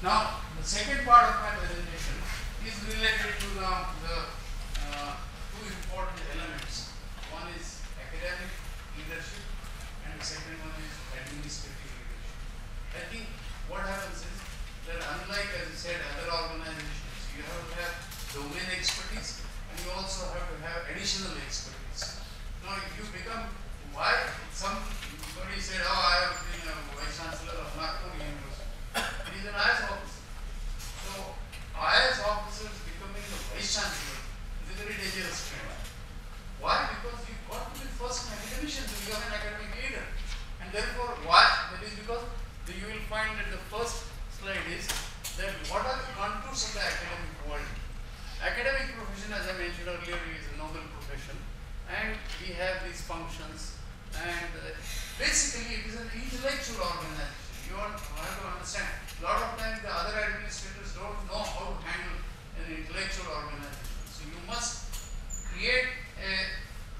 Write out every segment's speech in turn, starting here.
Now, the second part of my presentation is related to the two important elements. One is academic leadership and the second one is administrative leadership. I think what happens is that unlike, as I said, other organizations, you have to have domain expertise and you also have to have additional expertise. Now, if you become, why somebody said, oh, I have been a Vice Chancellor of Nagpur University. He is an IAS officer. So, IAS officers becoming the Vice Chancellor is a very dangerous trend. Why? Because you got to be first an academician to become an academic leader. And therefore, why? That is because you will find that the first slide is that what are the contours of the academic world. Academic profession, as I mentioned earlier, is a noble profession. And we have these functions. And basically, it is an intellectual organization. You have to understand, a lot of times the other administrators don't know how to handle an intellectual organization. So you must create a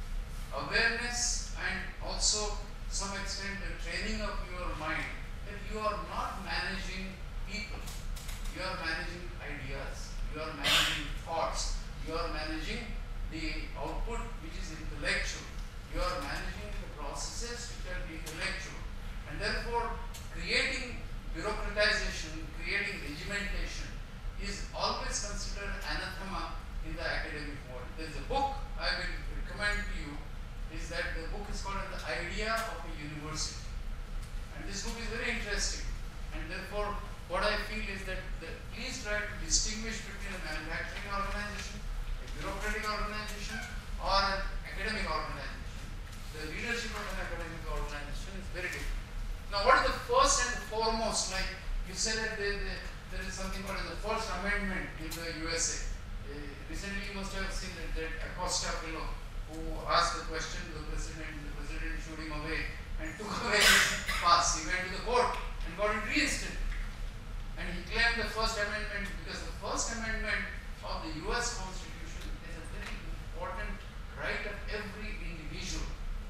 awareness and also to some extent a training of your mind that you are not managing people, you are managing ideas, you are managing thoughts, you are managing the output which is intellectual, you are managing the processes which are intellectual, and therefore creating bureaucratization, creating regimentation is always considered anathema in the academic world. There is a book I will recommend to you, is that the book is called The Idea of a University. And this book is very interesting. And therefore, what I feel is that please try to distinguish between a manufacturing organization, a bureaucratic organization, or an academic organization. The leadership of an academic organization is very different. Now, what is the first and the foremost? Like you said that there is something called the First Amendment in the USA. Recently, you must have seen that Acosta fellow who asked the question to the president shooed him away and took away his pass. He went to the court and got it reinstated. And he claimed the First Amendment because the First Amendment of the US Constitution is a very important right of every individual.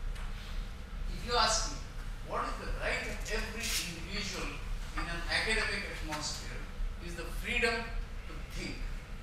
If you ask me, what is the right of every individual in an academic atmosphere is the freedom to think.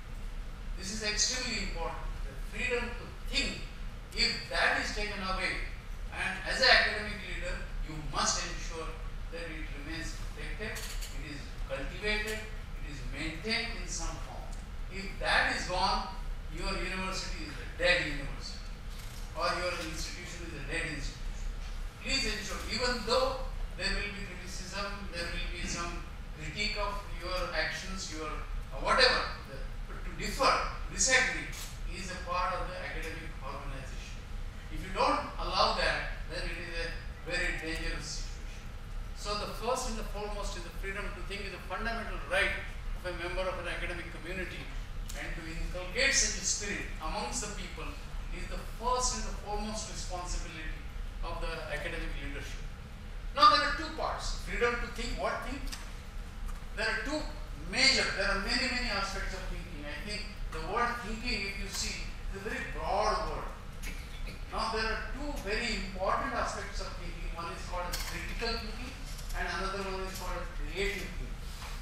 This is extremely important. The freedom to think, if that is taken away, and as an academic leader, you must ensure that it remains protected, it is cultivated, it is maintained in some form. If that is gone, your university is a dead university, or your institution is a dead institution. Please ensure, even though there will be criticism, there will be some critique of your actions, your whatever, but to differ, disagree is a part of the academic organization. If you don't allow that, then it is a very dangerous situation. So the first and the foremost is the freedom to think is a fundamental right of a member of an academic community, and to inculcate such a spirit amongst the people is the first and the foremost responsibility of the academic leadership. Now there are two parts. Freedom to think, what think? There are two major, there are many aspects of thinking. I think the word thinking, if you see, is a very broad word. Now there are two very important aspects of thinking. One is called critical thinking and another one is called creative thinking.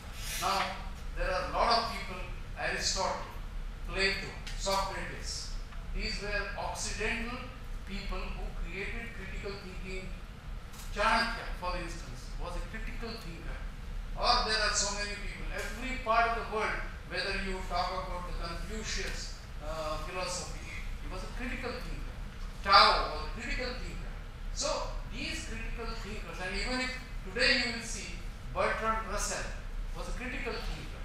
Now there are a lot of people, Aristotle, Plato, Socrates. These were Occidental people who created critical thinking. Chanakya, for instance, was a critical thinker. Or there are so many people. Every part of the world, whether you talk about the Confucius philosophy, he was a critical thinker. Tao was a critical thinker. So these critical thinkers, and even if today you will see Bertrand Russell was a critical thinker.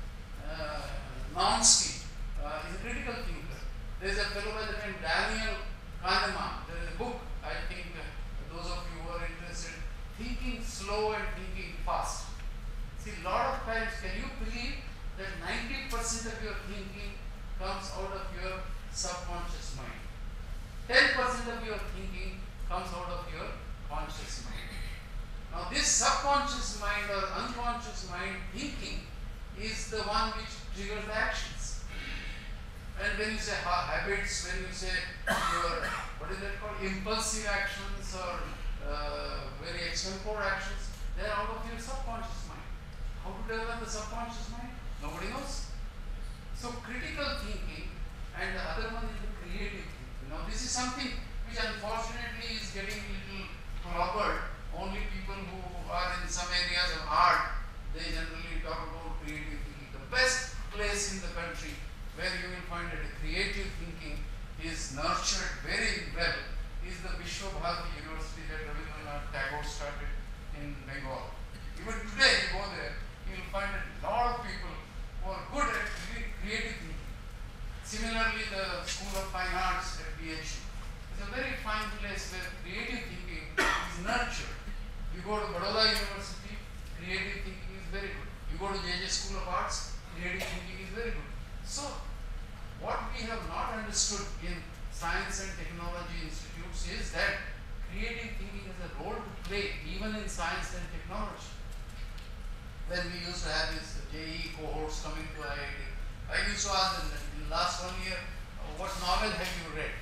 Chomsky is a critical thinker. There is a fellow by the name Daniel Kahneman. There is a book, I think those of you who are interested, Thinking Slow and Thinking Fast. See, a lot of times, can you believe that 90% of your thinking comes out of your subconscious mind? 10% of your thinking comes out of your conscious mind. Now this subconscious mind or unconscious mind thinking is the one which triggers the actions. And when you say habits, when you say your, what is that called, impulsive actions or very extempore actions, they are out of your subconscious mind. How to develop the subconscious mind? Nobody knows. So critical thinking, and the other one is the creative thinking. Now this is something which unfortunately is getting a little clobbered. Only people who are in some areas of art, they generally talk about creative thinking. The best place in the country where you will find that creative thinking is nurtured very well is the Vishwa Bharati University that Rabindranath Tagore started in Bengal. Even today you go there, you will find a lot of people who are good at creative thinking. Similarly, the School of Fine Arts at BHU is a very fine place where creative thinking is nurtured. You go to Baroda University, creative thinking is very good. You go to JJ School of Arts, creative thinking is very good. So, what we have not understood in science and technology institutes is that creative thinking has a role to play even in science and technology. When we used to have these JEE cohorts coming to IIT, I used to ask them in the last 1 year, what novel have you read?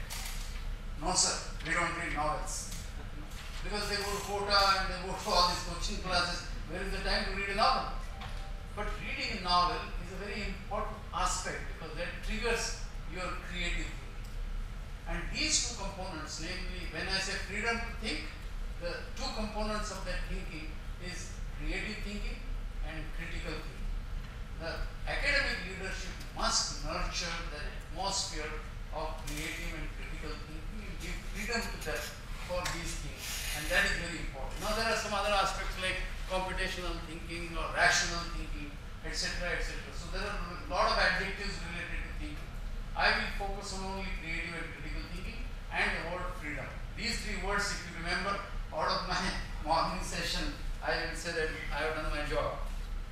No sir, we don't read novels. Because they go to quota and they go to all these coaching classes, where is the time to read a novel? But reading a novel is a very important aspect because that triggers your creative thinking. And these two components, namely when I say freedom to think, the two components of that thinking is creative thinking and critical thinking. The academic leadership must nurture the atmosphere of creative and critical thinking and give freedom to them for these things. And that is very important. Now there are some other aspects like computational thinking or rational thinking, etc., etc. So there are a lot of adjectives related to thinking. I will focus on only creative and critical thinking and the word freedom. These three words, if you remember, out of my morning session, I will say that I have done my job.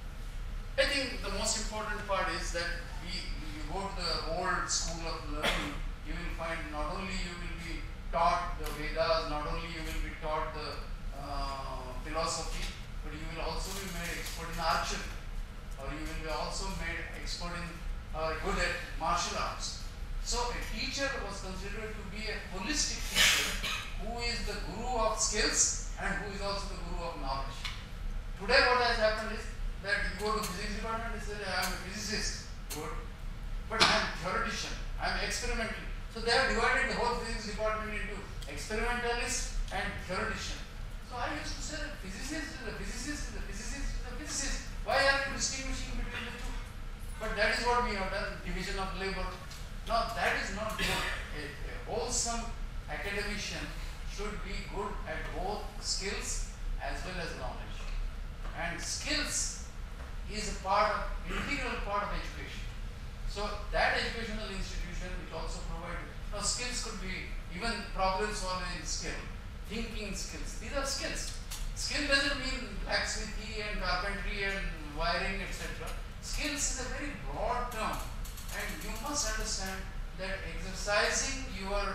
I think the most important part is that you go to the old school of learning, you will find not only you will be taught the Vedas, not only you will be taught the philosophy, but you will also be made expert in archery, or you will be also made expert in good at martial arts. So a teacher was considered to be a holistic teacher who is the guru of skills and who is also the guru of knowledge. Today what has happened is that you go to physics department and say, I am a physicist, good, but I am theoretician, I am experimental. So they have divided the whole physics department into experimentalist and theoretician. So I used to say that physicist is a physicist, is a physicist, is a physicist. Why are you distinguishing between the two? But that is what we have done, division of labor. Now that is not good. A wholesome academician should be good at both skills as well as knowledge. And skills is a part of, integral part of education. So that educational institution which also provides, now skills could be even problem solving skill, thinking skills, these are skills. Skill doesn't mean blacksmithy and carpentry and wiring, etc. Skills is a very broad term, and you must understand that exercising your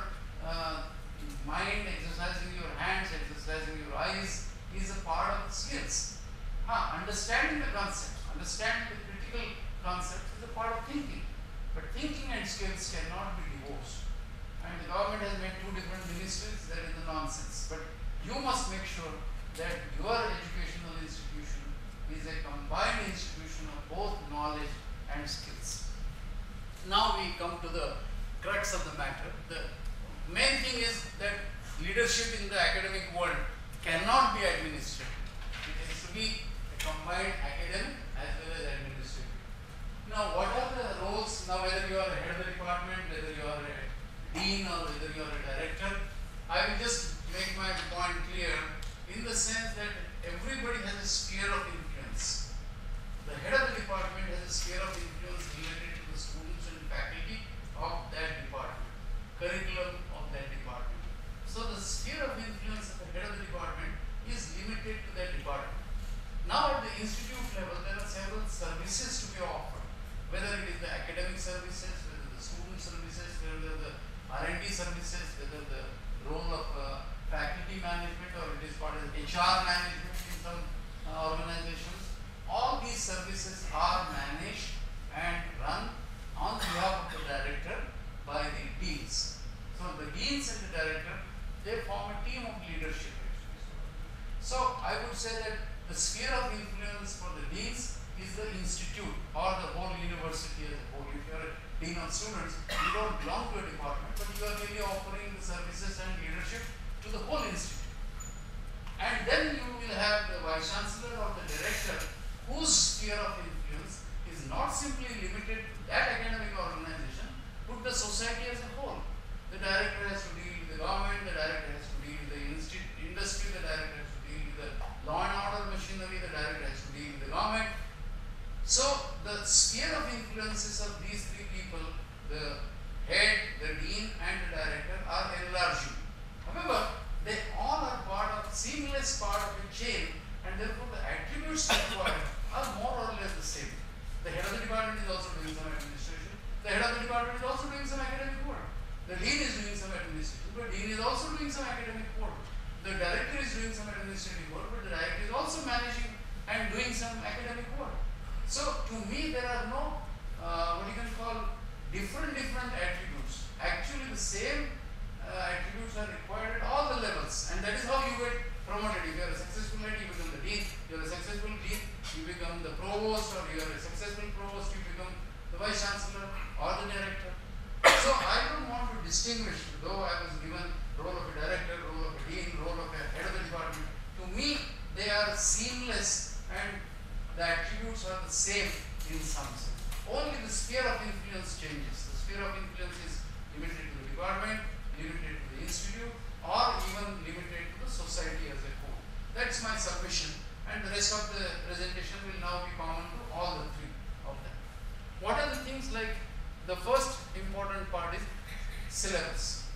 mind, exercising your hands, exercising your eyes is a part of skills. Understanding the concept, understanding the critical concept is a part of thinking. But thinking and skills cannot be divorced. And the government has made two different ministries, that is the nonsense. But you must make sure that your educational institution is a combined institution of both knowledge and skills. Now we come to the crux of the matter. The main thing is that leadership in the academic world cannot be administrative. It has to be a combined academic as well as administrative. Now what are the roles, now whether you are a head of the department, whether you are a dean or whether you are a director, I will just make my point clear in the sense that everybody has a sphere of influence. The head of the department has a sphere of influence related to the students and faculty of that department, curriculum of that department. So the sphere of influence of the head of the department is limited to that department. Now at the institute level, there are several services to be offered, whether it is the academic services, whether the student services, whether the R&D services, whether the role of faculty management, or it is called as HR management in some organizations. All these services are managed and run on behalf of the director by the deans. So the deans and the director, they form a team of leadership. So I would say that the sphere of influence for the deans institute or the whole university as a whole. If you are a dean of students, you don't belong to a department, but you are really offering the services and leadership to the whole institute. And then you will have the vice chancellor or the director whose sphere of influence is not simply limited to that academic organization, but the society as a whole. The director has to deal with the government, the director has to deal with the industry, the director has to deal with the law and order machinery, the director has to deal with the government. So the sphere of influences of these three people, the head, the dean and the director, are enlarging. However, they all are seamless part of a chain, and therefore the attributes required are more or less the same. The head of the department is also doing some administration. The head of the department is also doing some academic work. The dean is doing some administration, but dean is also doing some academic work. The director is doing some administrative work, but the director is also managing and doing some academic work. So to me, there are no what you can call different attributes. Actually, the same attributes are required at all the levels, and that is how you get promoted. If you are a successful head, you become the dean. If you are a successful dean, you become the provost, or you are a successful provost, you become the vice chancellor or the director. So I don't want to distinguish, though I was given role of a director, role of a dean, role of a head of the department. To me, they are seamless and the attributes are the same in some sense. Only the sphere of influence changes. The sphere of influence is limited to the department, limited to the institute, or even limited to the society as a whole. That's my submission, and the rest of the presentation will now be common to all the three of them. What are the things like? The first important part is syllabus.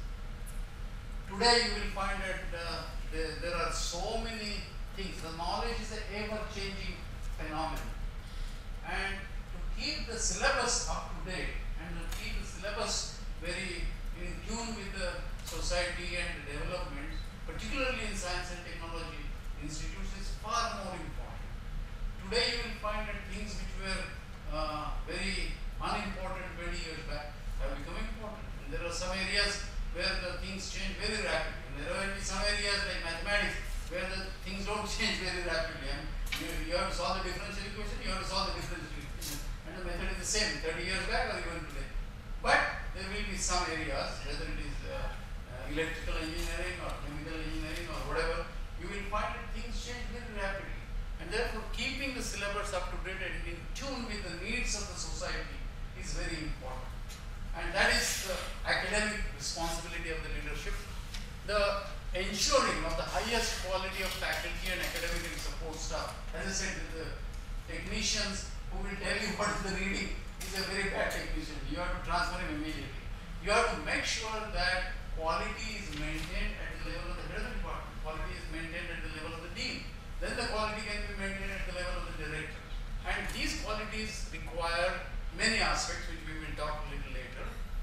Today you will find that there are so many things. The knowledge is an ever-changing phenomenon, and to keep the syllabus up to date and to keep the syllabus very in tune with the society and the developments, particularly in science and technology institutes, is far more important. Today you will find that things which were very unimportant 20 years back have become important. And there are some areas where the things change very rapidly. And there will be some areas like mathematics where the things don't change very rapidly. And you have to solve the differential equation, you have to solve the differential equation. And the method is the same 30 years back or even today. But there will be some areas, whether it is electrical engineering or chemical engineering or whatever, you will find that things change very rapidly. And therefore, keeping the syllabus up to date and in tune with the needs of the society is very important. And that is the academic responsibility of the leadership. The ensuring of the highest quality of faculty and academic and support staff. As I said, the technicians who will tell you what is the reading is a very bad technician. You have to transfer him immediately. You have to make sure that quality is maintained at the level of the head of the department. Quality is maintained at the level of the dean. Then the quality can be maintained at the level of the director. And these qualities require many aspects which we will talk a little later.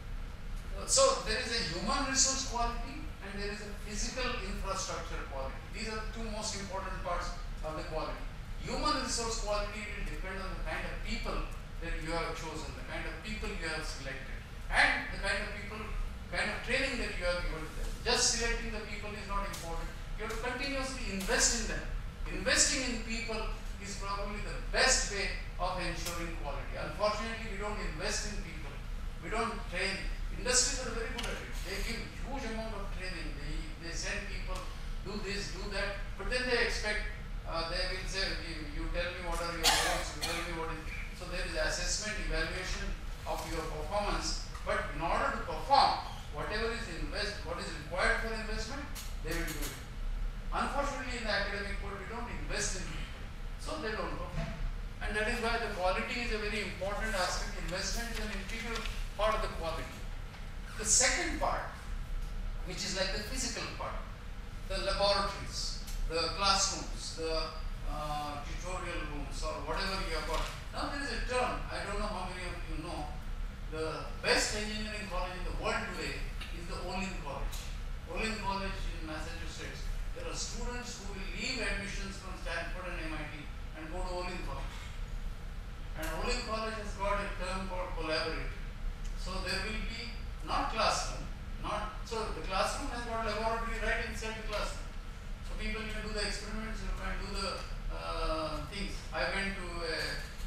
So there is a human resource quality and there is a physical infrastructure quality. These are the two most important parts of the quality. Human resource quality will depend on the kind of people that you have chosen, the kind of people you have selected, and the kind of people, kind of training that you have given to them. Just selecting the people is not important. You have to continuously invest in them. Investing in people is probably the best way of ensuring quality. Unfortunately, we don't invest in people. We don't train. Industries are very good at it. They give huge amount of training. They send people, do this, do that, but then they expect, they will say, you tell me what are your goals, you tell me what is. So there is assessment, evaluation of your performance, but in order to perform, whatever is what is required for investment, they will do it. Unfortunately, in the academic world, we don't invest in people, so they don't perform. And that is why the quality is a very important aspect. Investment is an integral part of the quality. The second part, which is like the physical part, the laboratories, the classrooms, the tutorial rooms, or whatever you have got. Now there is a term, I don't know how many of you know, the best engineering college in the world today is the Olin College. Olin College in Massachusetts. There are students who will leave admissions from Stanford and MIT and go to Olin College. And Olin College has got a term called collaborative. So there will be not classroom, so the classroom has got laboratory right inside the classroom. So people can do the experiments, you can do the things. I went to a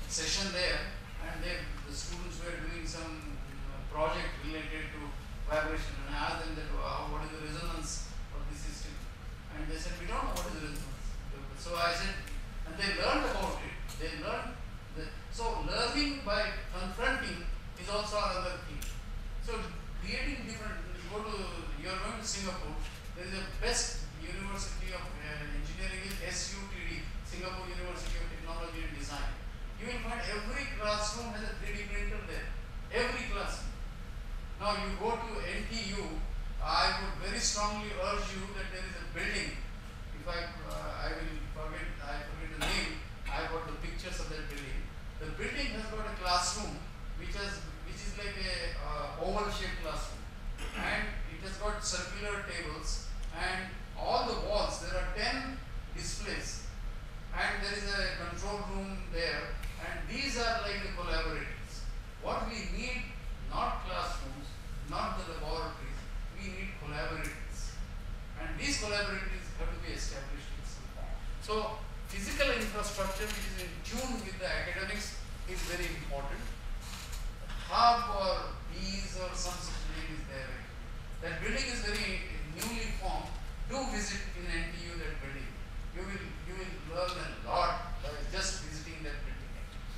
session there, and the students were doing some project related to vibration, and I asked them that what is the resonance of the system, and they said we don't know what is the resonance. So I said, and they learned about it. They learned so learning by confronting is also another thing. So creating different. You're going to Singapore. There is a best university of engineering is SUTD, Singapore University of Technology and Design. You will find every classroom has a 3D printer there. Every classroom. Now you go to NTU, I would very strongly urge you that there is a building. If I forget the name, I got the pictures of that building. The building has got a classroom which is like a oval shaped classroom, and it has got circular tables, and all the walls there are 10 displays, and there is a control room there, and these are like the collaborators. What we need, not classrooms, not the laboratories, we need collaborators, and these collaborators have to be established in some form. So physical infrastructure which is in tune with the academics is very important. Hub or bees or some such name is there. That building is very newly formed. Do visit in NTU that building. You will learn a lot by just visiting that building.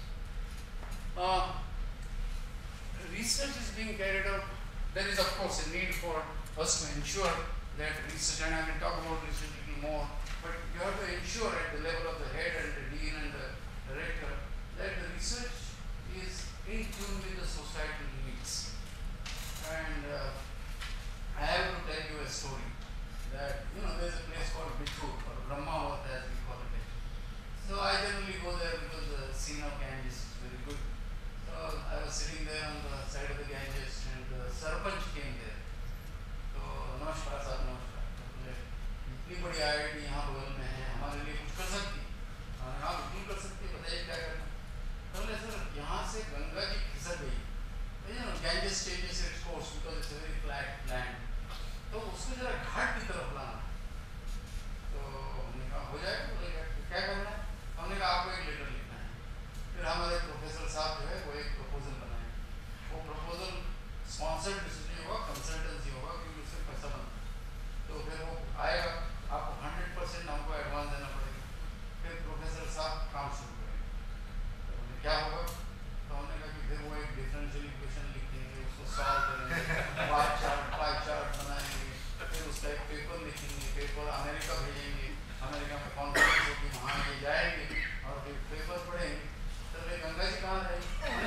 Research is being carried out. There is of course a need for us to ensure that research, and I will talk about research a little more, but you have to ensure at the level of the head and the dean and the director that the research is in tune with the societal needs. And I have to tell you a story that, there is a place called Bittur or Brahmavat as we call it. So I generally go there because the scene of Ganges is very good. So I was sitting there on the side of the Ganges, and the Sarpanch came there. So नमस्कार साहब, नमस्कार. इतनी बड़ी IIT यहाँ बगल में है, हमारे लिए कुछ कर सकती? हाँ बिल्कुल कर सकती है, बताइए क्या करना? बोले सर यहाँ से गंगा जी खिसक गई. Ganges changes its course because it's a very flat land. तो उसको जरा घाट की तरफ लाना. तो हमने कहा हो जाएगा. बोलेगा क्या करना है? हमने कहा आपको एक लेटर लिखना है. फिर हमारे प्रोफेसर साहब जो है वो एक प्रपोजल बनाए. वो प्रपोजल स्पॉन्सर्ड डिसीजन होगा, कंसल्टेंसी होगा, क्योंकि उससे पैसा बनता है. तो फिर वो आएगा, आपको 100% हमको एडवांस देना पड़ेगा. फिर प्रोफेसर साहब काम शुरू करेंगे. तो क्या होगा? तो हमने कहा कि फिर वो एक डिफरेंशियल इक्वेशन लिखेंगे, उसको सॉल्व करेंगे, पाई चार्ट बनाएंगे, फिर उसका एक पेपर लिखेंगे, पेपर अमेरिका भेजेंगे, अमेरिका में कॉन्फ्रेंस होगी, वहाँ ले जाएंगे और फिर पेपर पढ़ेंगे. तो गंगा जी कहाँ रहेंगे?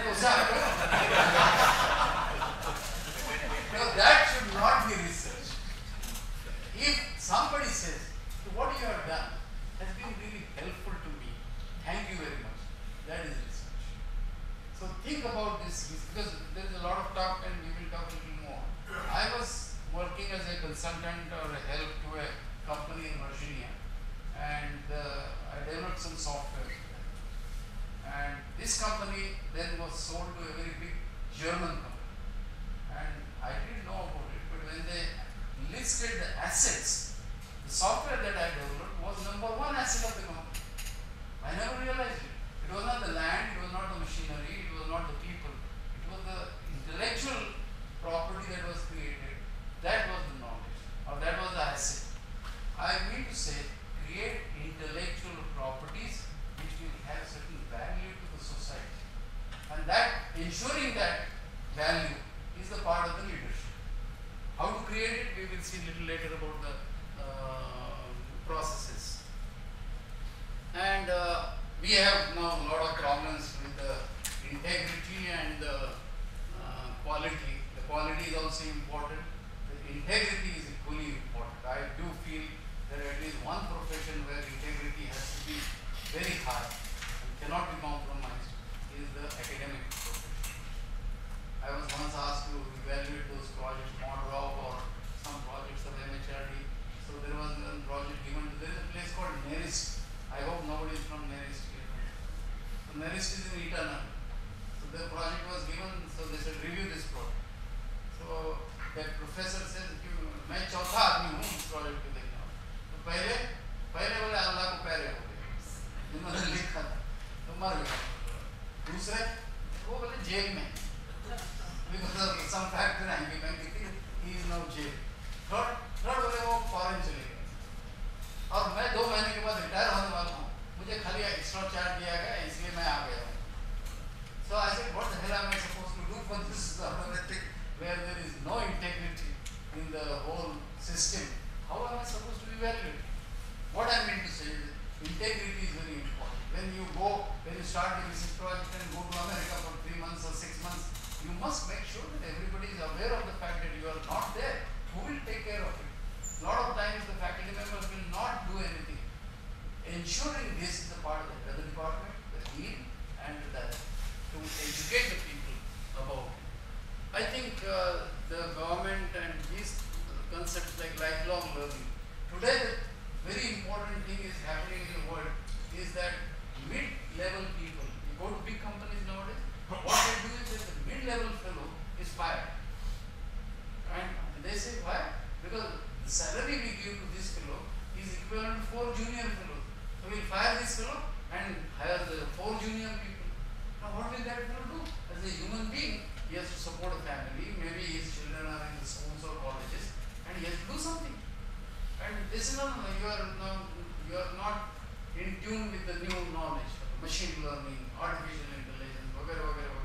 That should not be research. If somebody says, what you have done has been really helpful to me, thank you very much, that is research. So think about this, because there is a lot of talk and we will talk a little more. I was working as a consultant or a help to a company in Virginia, and I developed some software. And this company then was sold to a very big German company. And I didn't know about it, but when they listed the assets, the software that I developed was #1 asset of the company. I never realized it. It was not the land, it was not the machinery, it was not the people. It was the intellectual property that was created. That was the knowledge, or that was the asset. I mean to say, create intellectual properties which will have certain value to the society. And that, ensuring that value is the part of the leadership. How to create it, we will see a little later about the processes. And we have now a lot of problems with the integrity and the quality. The quality is also important. The integrity is equally important. I do feel that at least one profession where integrity has to be very high and cannot be compromised is the academic profession. I was once asked to evaluate those projects, ModRob or some projects of MHRD. So there was a project given to, there is a place called NERIST. I hope nobody is from NERIST here. So NERIST is in Itana. So the project was given, so they said review this project. So that professor said, मैं चौथा आदमी हूँ इस project को देखने वाला. तो पहले बोले अल्लाह को प्यारे हो गए. जिन्होंने लिखा था, तो मर गया. दूसरे वो बोले जेल में because of some factor he is now jail. Third बोले वो फॉरेन चले गए और मैं 2 महीने के बाद रिटायर होने वाला हूँ, मुझे खाली एक्स्ट्रा चार्ज दिया गया इसलिए मैं आ गया हूँ. So I said, what the hell am I supposed to do for this automatic where there is no integrity in the whole system? How am I supposed to evaluate? What I mean to say is integrity is very important. When you start a research project and go to America for 3 months or 6 months, you must make sure that everybody is aware of the fact that you are not there. Who will take care of it? A lot of times the faculty members will not do anything. Ensuring this is the part of the weather department, the dean, and the director to educate the people about it. I think the government and these concepts like lifelong learning. Today, the very important thing is happening in the world is that mid-level people, you go to big companies nowadays, what they do is that the mid-level fellow is fired. And they say, why? Because the salary we give to this fellow is equivalent to 4 junior fellows. So we'll fire this fellow and hire the 4 junior people. Now what will that fellow do? As a human being, he has to support a family, maybe his children are in the schools or colleges, and he has to do something. And they say, no, you are not in tune with the new knowledge, machine learning, artificial intelligence, whatever.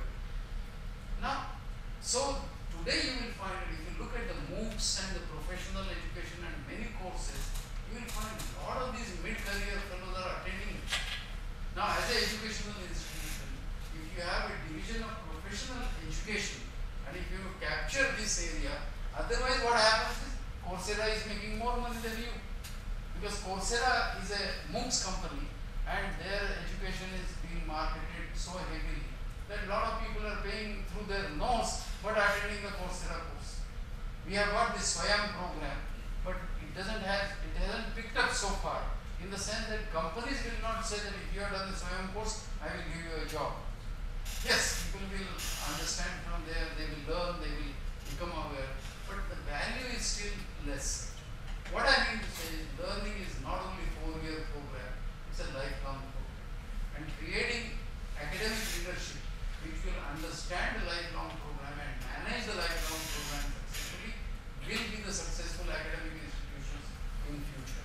Now, so today you will find that if you look at the MOOCs and the professional education and many courses, you will find a lot of these mid-career fellows are attending it. Now, as an educational institution, if you have a division of professional education and if you capture this area, otherwise what happens is Coursera is making more money than you. Because Coursera is a MOOCs company and their education is being marketed so heavily that a lot of people are paying through their nose but attending the Coursera course. We have got this Swayam program, but it hasn't picked up so far in the sense that companies will not say that if you have done the Swayam course, I will give you a job. Yes, people will understand from there, they will learn, they will become aware, but the value is still less. What I mean to say is learning is not only a 4-year program, it's a lifelong program. And creating academic leadership which will understand the lifelong program and manage the lifelong program successfully will be the successful academic institutions in future.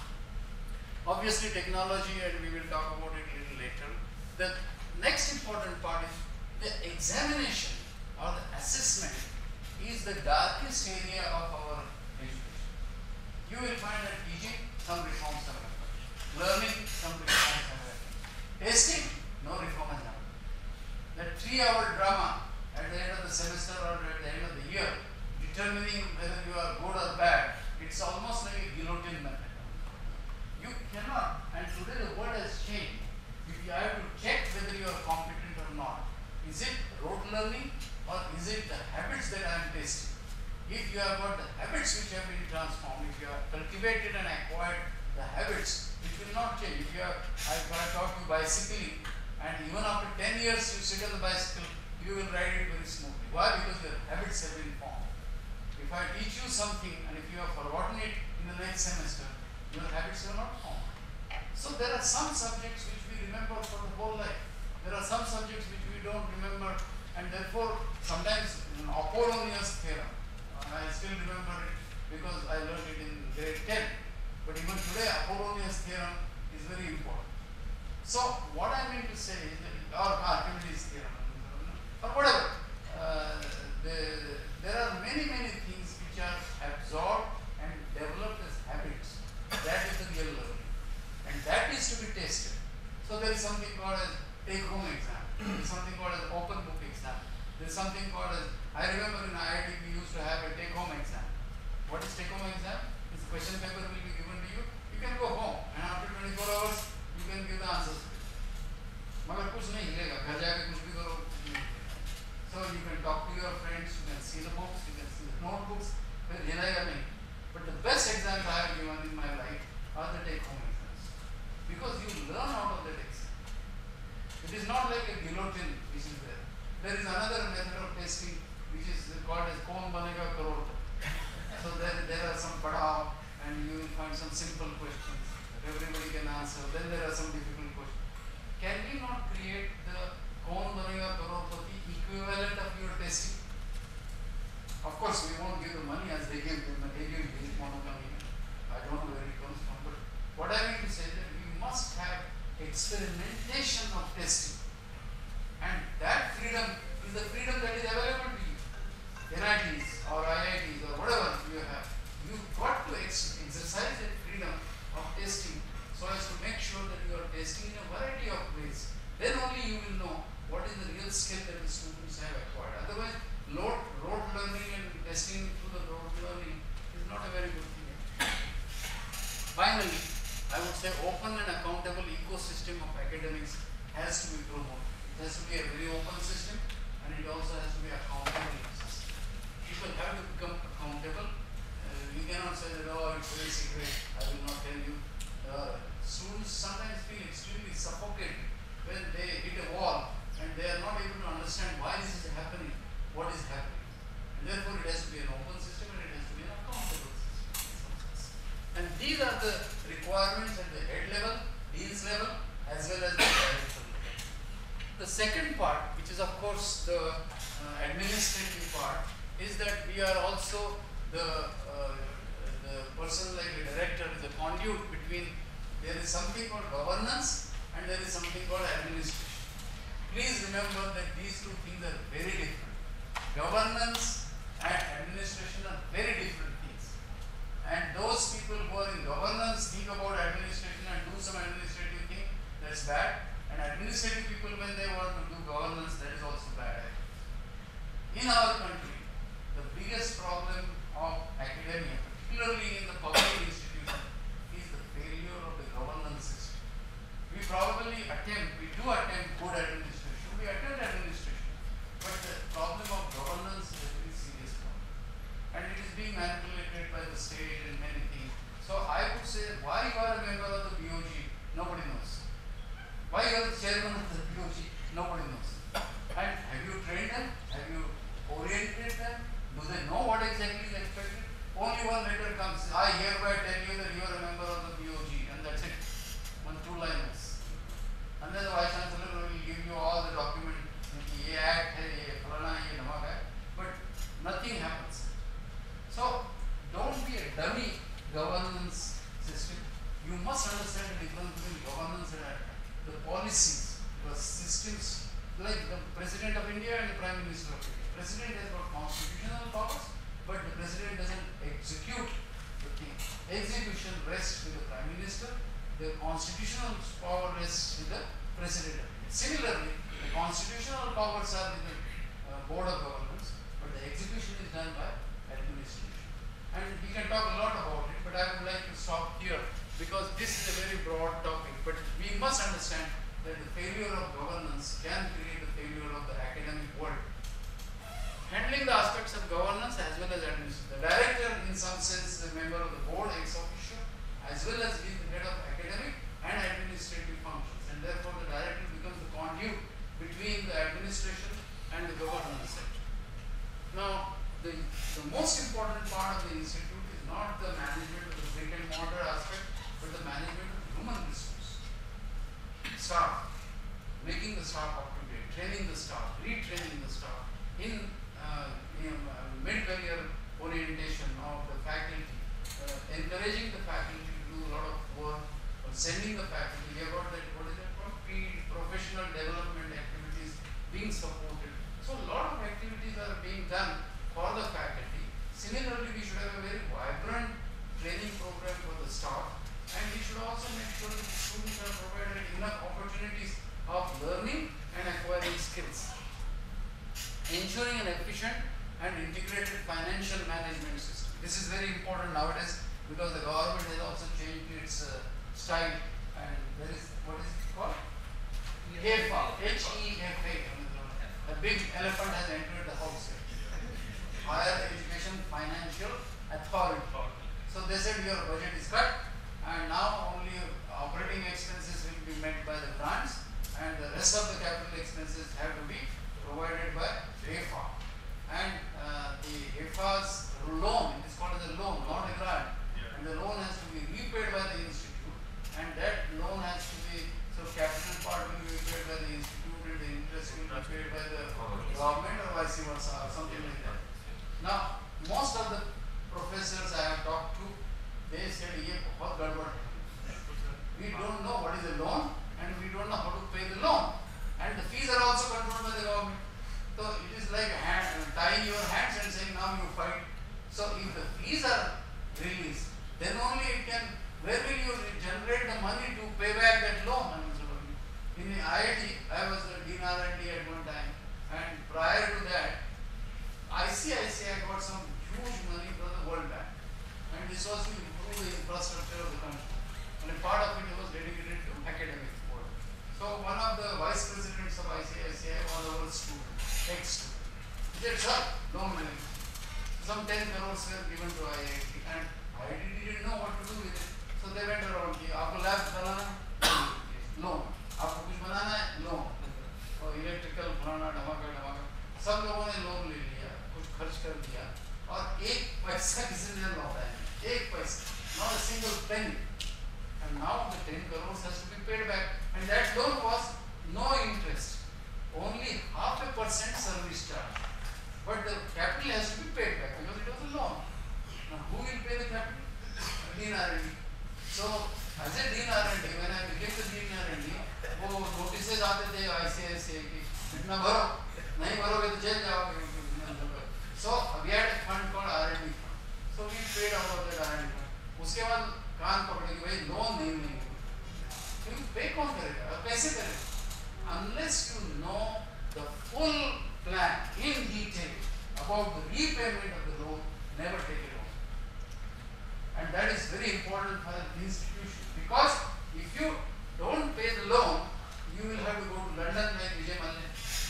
Obviously technology, and we will talk about it a little later. The next important part is the examination or the assessment is the darkest area of our education. You will find that teaching, some reforms have happened. Learning, some reforms have happened. Testing, no reform has happened. That 3-hour drama at the end of the semester or at the end of the year, determining whether you are good or bad, it's almost like a guillotine method. You cannot, and today the world has changed. If you have to check whether you are competent or not, is it rote learning or is it the habits that I am testing? If you have got the habits which have been transformed, if you have cultivated and acquired the habits, it will not change. If you have, I taught you bicycling, and even after 10 years you sit on the bicycle, you will ride it very smoothly. Why? Because your habits have been formed. If I teach you something and if you have forgotten it in the next semester, your habits are not formed. So there are some subjects which we remember for the whole life. There are some subjects which we don't remember, and therefore sometimes Apollonius theorem, I still remember it because I learned it in grade 10. But even today Apollonius theorem is very important. So what I mean to say is that, or Archimedes theorem, or whatever, there are many things which are absorbed and developed as habits. That is the real learning, and that is to be tested. So there is something called as take-home exam. There is something called as open book exam. There is something called as, I remember in IIT we used to have a take-home exam. What is take-home exam? This question paper will be given to you. You can go home and after 24 hours you can give the answers. मगर कुछ नहीं हिलेगा, घर जाके कुछ भी करो कुछ नहीं हिलेगा. So you can talk to your friends, you can see the books, you can see the notebooks, फिर हिलेगा नहीं. But the best exams I have given in my life are the take-home exams, because you learn out of that exam. It is not like a guillotine which is there. There is another method of testing which is called as कौन बनेगा crore. So there are some padhao and you will find some simple questions that everybody can answer. Then there are some difficult questions. Can we not create the Kaun Banega Crorepati equivalent of your testing. Of course, we won't give the money as they give the material based amount of money. I don't know where it comes from, but what I mean to say that we must have experimentation of testing, and that freedom is the freedom that is available to you. NITs or IITs or whatever you have, you've got to exercise that freedom of testing so as to make sure that you are testing in a variety of ways. Then only you will know what is the real skill that the students have acquired. Otherwise, rote learning and testing through the rote learning is not a very good thing. Finally, I would say open and accountable ecosystem of academics has to be promoted. It has to be a very open system, and it also has to be accountable system. People have to become accountable. You cannot say that, oh, it's very secret, I will not tell you. Students sometimes feel extremely suffocated when they hit a wall and they are not able to understand why this is happening, what is happening. And therefore, it has to be an open system and it has to be an accountable system. And these are the requirements at the head level, dean's level, as well as the director level. The second part, which is of course the administrative part, is that we are also the person like a director is a conduit between, there is something called governance and there is something called administration. Please remember that these two things are very different. Governance and administration are very different things. And those people who are in governance think about administration and do some administrative thing, that's bad. And administrative people, when they want to do governance, that is also bad. In our country, the biggest problem of academia, particularly in the public institution, is the failure of the governance system. We do attempt good administration, we attempt administration, but the problem of governance is a very serious problem. And it is being manipulated by the state and many things. So I would say, why you are a member of the BOG, nobody knows. Why you are the chairman of the BOG, nobody knows. And have you trained them? Have you oriented them? Do they know what exactly is expected? Only one letter comes, I hereby tell you that you are a member of the BOG, and that's it. 2 liners. And then the Vice Chancellor will give you all the documents, ye act hai, ye phalana, ye namak hai, but nothing happens. So, don't be a dummy governance system. You must understand the difference between governance and the policies, the systems, like the President of India and the Prime Minister of India. President has got constitutional powers, but the President doesn't execute the thing. Execution rests with the Prime Minister. The constitutional power rests with the President of India. Similarly, the constitutional powers are with the Board of Governors, but the execution is done by administration. And we can talk a lot about it, but I would like to stop here because this is a very broad topic. But we must understand that the failure of governance can create the failure of the academic world. Handling the aspects of governance as well as administration. The director, in some sense, is a member of the board ex officio, as well as he is the head of academic and administrative functions. And therefore, the director becomes the conduit between the administration and the governance sector. Now, the most important part of the institute is not the management of the brick and mortar aspect, but the management of human resource. Staff, making the staff up to date, training the staff, retraining the staff, in mid-career orientation of the faculty, encouraging the faculty to do a lot of work, or sending the faculty, we have got that, what is that called? Professional development activities being supported. So a lot of activities are being done for the faculty. Similarly, we should have a very vibrant training program for the staff, and we should also make sure that the students are provided enough opportunities of learning and acquiring skills. Ensuring an efficient and integrated financial management system. This is very important nowadays because the government has also changed its style, and there is, what is it called? HEFA, H-E-F-A. A big elephant has entered the house here. Higher Education Financial Authority. So they said your budget is cut, and now only operating expenses will be met by the grants, and the rest of the capital expenses have to be provided by HEFA. And the HEFA's loan, it is called as a loan, not a grant, and the loan has to be repaid by the institute, and that loan has to be, so capital part will be paid by the institute and the interest will government or vice versa or something like that. Now, most of the professors I have talked to, they said, "Ye bahut gadbad hai. We don't know what is a loan and we don't know how to pay the loan. And the fees are also controlled by the government. So it is like tying your hands and saying now you fight. So if the fees are released, then only it can, where will you generate the money to pay back that loan? In the IIT, I was the Dean R&D at one time, and prior to that, ICICI got some huge money from the World Bank, and this was to improve the infrastructure of the country. And a part of it was dedicated to academic work. So one of the vice presidents of ICICI was our student, ex-student. He said, "Sir, no money." Some 10 crores were given to IIT, and IIT didn't know what to do with it. So they went around, "Aapko lab banana hai? Loan. Aapko kuch banana hai? Loan." और electrical फलाना धमाका धमाका सब लोगों ने loan ले लिया, कुछ खर्च कर दिया, और एक पैसा किसी ने लौटाया नहीं, एक पैसा, not a single penny. And now the 10 crores has to be paid back, and that loan was no interest, only 0.5% service charge, but the capital has to be paid back because it was a loan. Now who will pay the capital? Dean R&D. So as a Dean R&D, when I became the Dean R&D, वो notices आते थे ICICI की, इतना भरो, नहीं भरोगे तो jail जाओगे. So we had a fund called R&D fund. So we paid out of that R&D fund. उसके बाद कान पकड़े कि भाई लोन नहीं क्योंकि पे कौन करेगा, कैसे करेगा? Unless you know the full plan in detail about the repayment of the loan, never take a loan. And that is very important for the institution, because if you don't pay the loan, you will have to go to London like Vijay Mallya.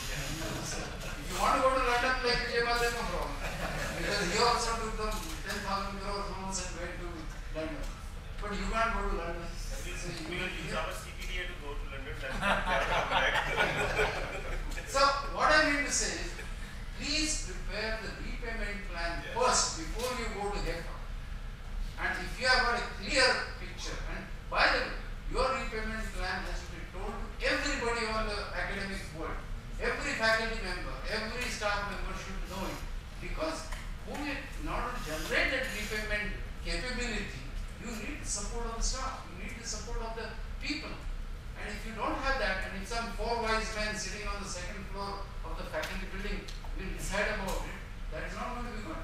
If you want to go to London like Vijay Mallya, no problem, because he also took the 10,000 crore loans and went to London. But you can't go to London. So we will use our CPDA to go to London. So what I mean to say is, please prepare the repayment plan first before you go to HEPA. And if you have got a clear picture, and by the way, your repayment plan has to be told to everybody on the academic world, every faculty member, every staff member should know it, because who will, in order to generate that repayment capability, you need the support of the staff, you need the support of the people. And if you don't have that, and if some 4 wise men sitting on the 2nd floor of the faculty building will decide about it, that is not going to be good.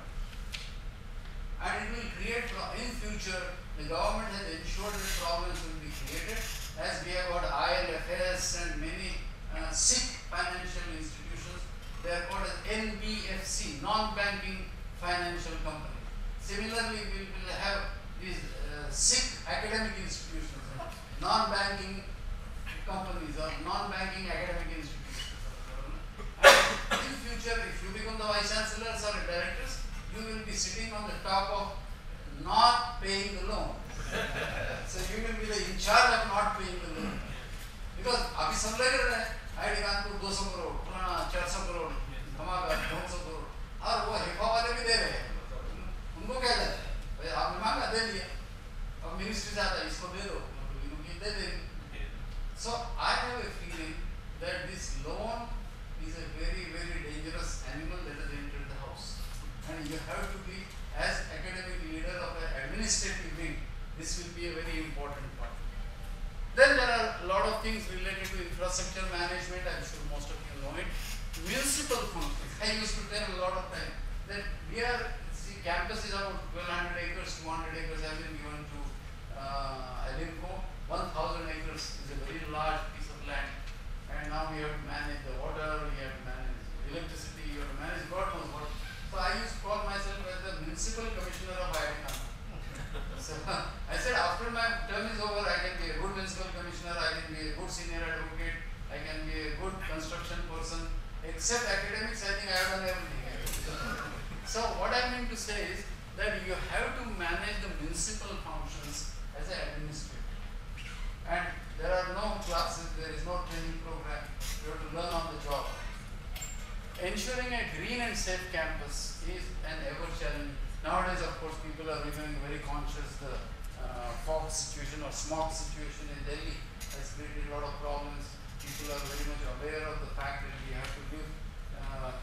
And it will create, in future, the government has ensured that problems will be created, as we have got ILFS and many SIC financial institutions. They are called as NBFC, non-banking financial company. Similarly, we will have these SIC academic institutions, non-banking companies or non-banking academic institutions. And in future, if you become the vice chancellors or directors, you will be sitting on the top of not paying the loan. So you will be in charge of not paying the loan. Because अभी सब लगे रहे हैं, IIT Kanpur 200 crore, पुराना 400 करोड़, धमाका 200 करोड़, और वो HEPA वाले भी दे रहे हैं. उनको क्या कहते हैं? भाई आपने मांगा दे दिया, अब मिनिस्ट्री से आता है इसको दे दो, इनको दे देंगे. So I have a feeling that this loan is a very, very dangerous animal that has entered the house. And you have to be, as academic leader of an administrative wing, this will be a very important part. Then there are a lot of things related to infrastructure management. I'm sure most of you know it. Municipal functions. I used to tell a lot of time that we are, see, campus is about 1,200 acres, 200 acres have been given to Alimco. 1,000 acres is a very large piece of land. And now we have to manage the water, we have to manage electricity, you have to manage God knows what. So I used to call myself as the municipal commissioner of IIT. So I said, after my term is over, I can be a good municipal commissioner, I can be a good senior advocate, I can be a good construction person. Except academics, I think I have done everything. So what I mean to say is that you have to manage the municipal functions as an administrator. And there are no classes, there is no training program, you have to learn on the job. Ensuring a green and safe campus is an ever-challenging. Nowadays, of course, people are becoming very conscious. The fog situation or smog situation in Delhi has created a lot of problems. People are very much aware of the fact that we have to live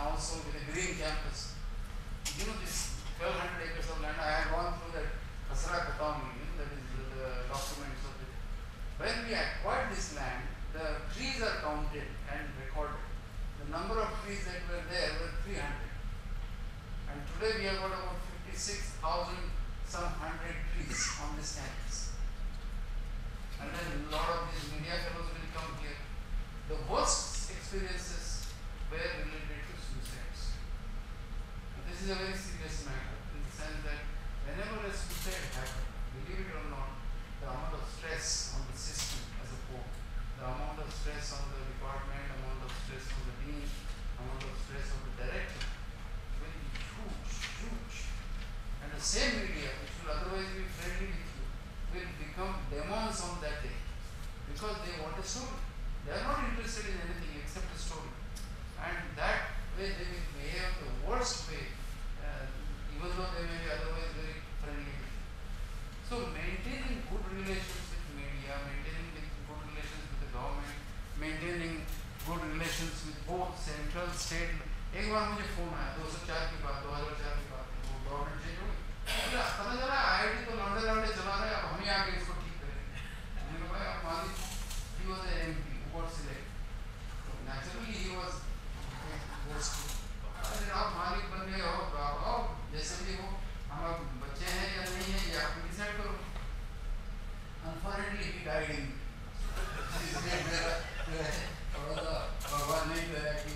also with a green campus. You know, this 1200 acres of land, I have gone through that Khasra Khatami, that is the documents of it. When we acquired this land, the trees are counted and recorded. The number of trees that were there were 300. And today we have got about 56,000 some hundred trees on this campus. And then a lot of these media fellows will come here. The worst experiences were related to suicides. And this is a very serious matter in the sense that whenever a suicide happens, believe it or not, the amount of stress on the system as a whole, the amount of stress on the department, amount of stress on the dean, amount of stress on the director will be huge, huge. And the same media, which will otherwise be friendly with you, will become demons on that day because they want a story. They are not interested in anything except a story. And that way they will behave the worst way, even though they may be otherwise very friendly with you. So maintaining good relations with media, maintaining good relations with the government, maintaining good relations with both central, state. एक बार मुझे phone आया 2004 की बात, 2004 की बात, वो government change हो गई। पता चला आईआईटी तो लौंडे लौंडे चला रहे हैं, अब हम ही आके इसको ठीक करेंगे। मैंने कहा भाई आप मालिक, he was an MP who got selected. So naturally he was अरे आप मालिक बन गए हो, आओ जैसे भी हो, हम अब बच्चे हैं या नहीं है ये आप डिसाइड करो। Unfortunately he died in भगवान नहीं दया कि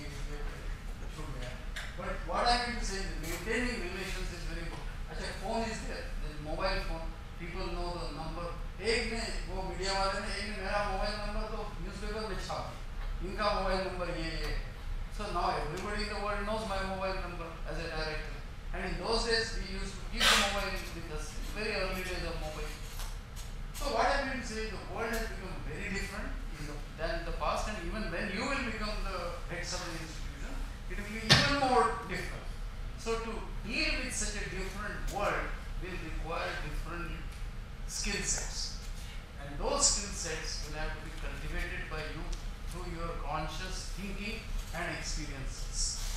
छूट गया। But what I mean to say is maintaining relations is very important. अच्छा phone is there, mobile phone, people know the number. एक ने वो मीडिया वाले ने एक ने मेरा मोबाइल नंबर तो न्यूज़पेपर में छाप दिया, इनका मोबाइल नंबर ये है। So now everybody in the world knows my mobile number as a director. And in those days we used to keep the mobile with us, very early days of mobile. So what I mean to say, the world has become very different than the past, and even when you will become the heads of the institution, it will be even more different. So to deal with such a different world will require different skill sets. And those skill sets will have to be cultivated by you through your conscious thinking and experiences.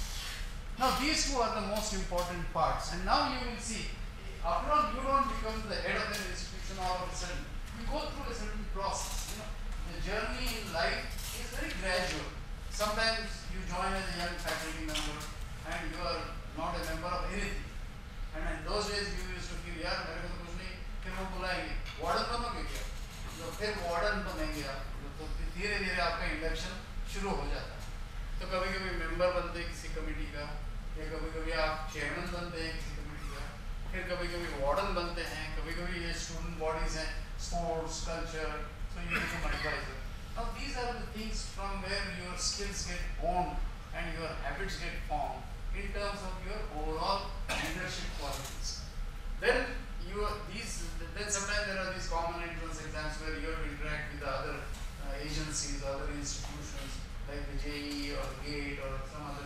Now these two are the most important parts, and now you will see, after all you don't become the head of an institution all of a sudden. You go through a certain process. You know, the journey in life is very gradual. Sometimes you join as a young faculty member and you are not a member of anything. And in those days you used to feel, यार मेरे को तो कुछ नहीं, फिर वो बुलाएंगे, warden बनोगे क्या? तो फिर वार्डन बनेंगे आप, तो धीरे धीरे आपका इंडक्शन शुरू हो जाता है। तो कभी कभी मेंबर बनते हैं किसी कमेटी का, या कभी कभी आप चेयरमैन बनते हैं किसी कमेटी का, फिर कभी कभी वार्डन बनते हैं, कभी कभी ये स्टूडेंट बॉडीज हैं, sports, culture, so you become advisor. Now these are the things from where your skills get honed and your habits get formed in terms of your overall leadership qualities. Then sometimes there are these common entrance exams where you have to interact with the other agencies, other institutions like the JEE or GATE or some other,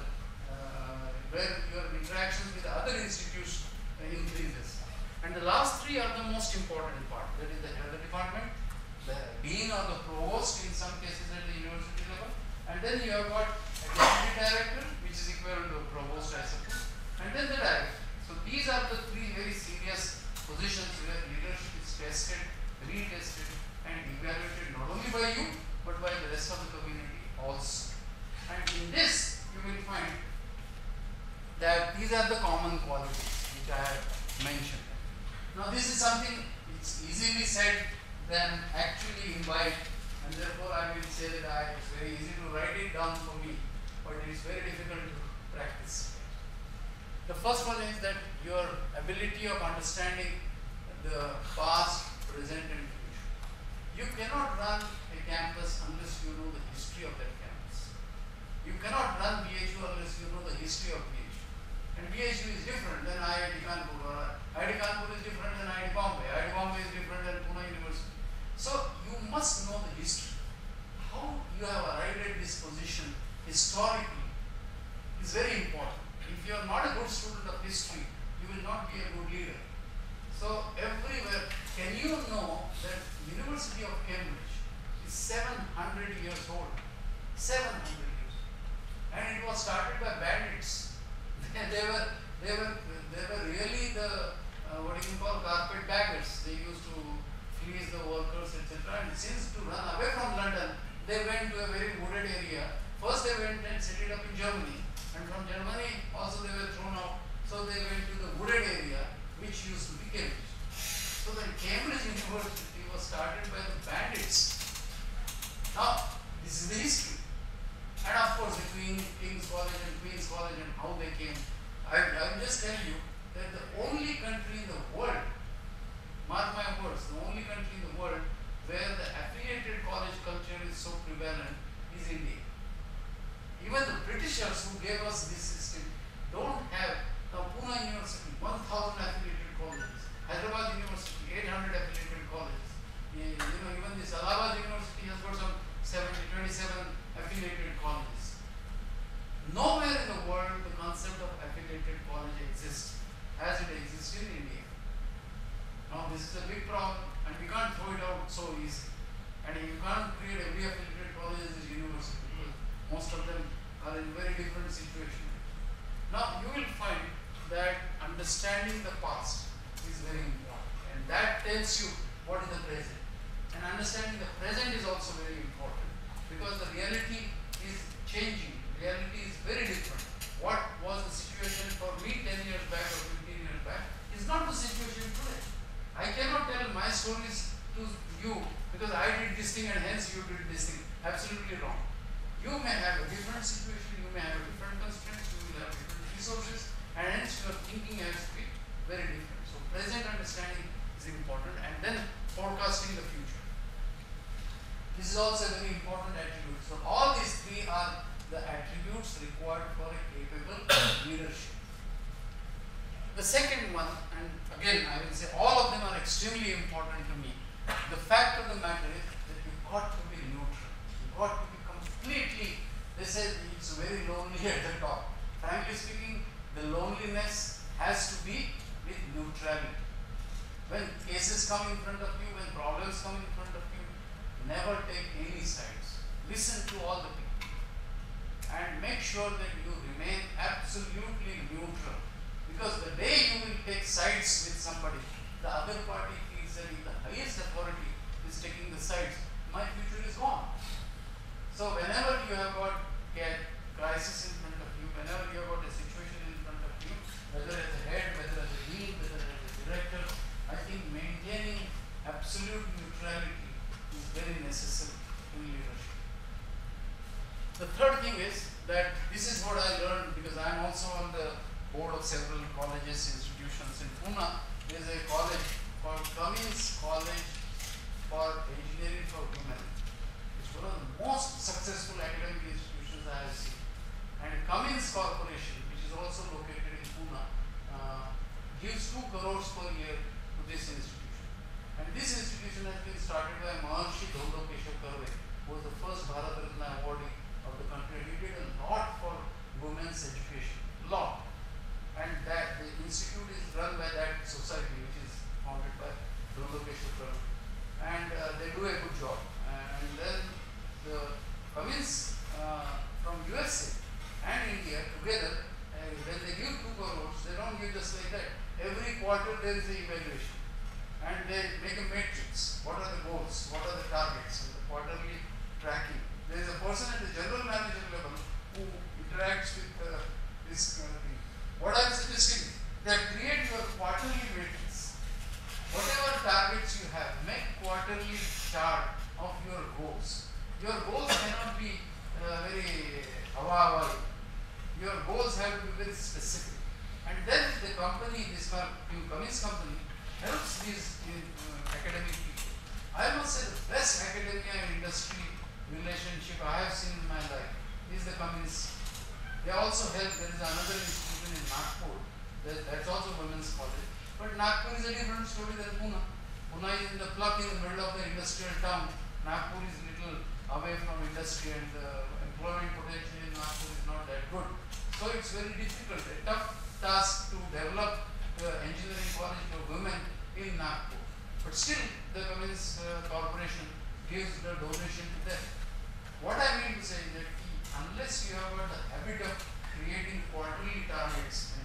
where your interactions with the other institutions increases. And the last three are the most important part. That is the head of the department, the dean or the provost in some cases at the university level, and then you have got a deputy director, which is equivalent to a provost, I suppose, and then the director. So these are the three very serious positions where leadership is tested, retested, and evaluated not only by you, but by the rest of the community also. And in this, you will find that these are the common qualities which I have mentioned. Now this is something it's easily said than actually imbibed, and therefore I will say that it's very easy to write it down for me, but it is very difficult to practice. The first one is that your ability of understanding the past, present and future. You cannot run a campus unless you know the history of that campus. You cannot run BHU unless you know the history of BHU. And BHU is different than IIT Kanpur, or IIT Kanpur is different than IIT Bombay, IIT Bombay is different than Pune University. So you must know the history. How you have arrived at this position historically is very important. If you are not a good student of history, you will not be a good leader. So everywhere, can you know that University of Cambridge is 700 years old? 700 years. And it was started by bandits. they were really the what you can call carpetbaggers. They used to fleece the workers, etc. And since to run away from London, they went to a very wooded area. First they went and settled up in Germany, and from Germany also they were thrown out. So they went to the wooded area, which used to be Cambridge. So the Cambridge University was started by the bandits. Now, this is the history. And of course, between King's College and Queen's College and how they came, I will just tell you that the only country in the world, mark my words, the only country in the world where the affiliated college culture is so prevalent is India. Even the Britishers who gave us this system don't have. Now, Pune University, 1,000 affiliated colleges. Hyderabad University, 800 affiliated colleges. Even this Allahabad University has got some 27 affiliated colleges. Nowhere in the world the concept of affiliated college exists as it exists in India. Now this is a big problem and we can't throw it out so easy. And you can't create every affiliated college as a university because most of them are in very different situations. Now you will find that understanding the past is very important and that tells you what is the present. And understanding the present is also very important because the reality is changing. Reality is very different. What was the situation for me 10 years back or 15 years back is not the situation today. I cannot tell my stories to you because I did this thing and hence you did this thing. Absolutely wrong. You may have a different situation, you may have a different constraints, you will have different resources, and hence your thinking has to be very different. So present understanding is important, and then forecasting the future. This is also a very important attribute. So all these three are the attributes required for a capable leadership. The second one, and again I will say all of them are extremely important to me. The fact of the matter is that you got to be neutral. You got to be completely, they say it's very lonely at the top. Frankly speaking, the loneliness has to be with neutrality. When cases come in front of you, when problems come in front of you, never take any sides. Listen to all the people and make sure that you remain absolutely neutral. Because the day you will take sides with somebody, the other party feels that if the highest authority is taking the sides, my future is gone. So whenever you have got a crisis in front of you, whenever you have got a situation in front of you, whether as a head, whether as a dean, whether as a director, I think maintaining absolute neutrality is very necessary in leadership. The third thing is that this is what I learned because I am also on the board of several colleges, institutions in Pune. There is a college called Cummins College for Engineering for Women. It's one of the most successful academic institutions I have seen. And Cummins Corporation, which is also located in Pune, gives 2 crores per year to this institution. And this institution has been started by Maharshi Dholdokeshav Karve, who was the first Bharat Ratna awardee of the country. He did a lot for women's education, lot. And that the institute is run by that society, which is founded by Dholdokeshav Karve. And they do a good job. And then the Cummins from USA and India together, when they give 2 crores, they don't give just like that. Every quarter there is an evaluation. And they make a matrix. What are the goals? What are the targets? And the quarterly tracking. There is a person at the general manager level who interacts with this kind of thing. What I am suggesting is that create your quarterly matrix. Whatever targets you have, make quarterly chart of your goals. Your goals cannot be very hawa-hawa. Your goals have to be very specific. And then the company, this Cummins company, helps these academic people. I must say the best academia and industry relationship I have seen in my life is the Cummins. They also help, there is another institution in Nagpur, that's also women's college. But Nagpur is a different story than Pune. Pune is in the plug in the middle of the industrial town. Nagpur is little away from industry and the employment potential in Nagpur is not that good. So it's very difficult, a tough task to develop engineering college for women in Nagpur. But still, the Cummins Corporation gives the donation to them. What I mean to say is that unless you have got the habit of creating quarterly targets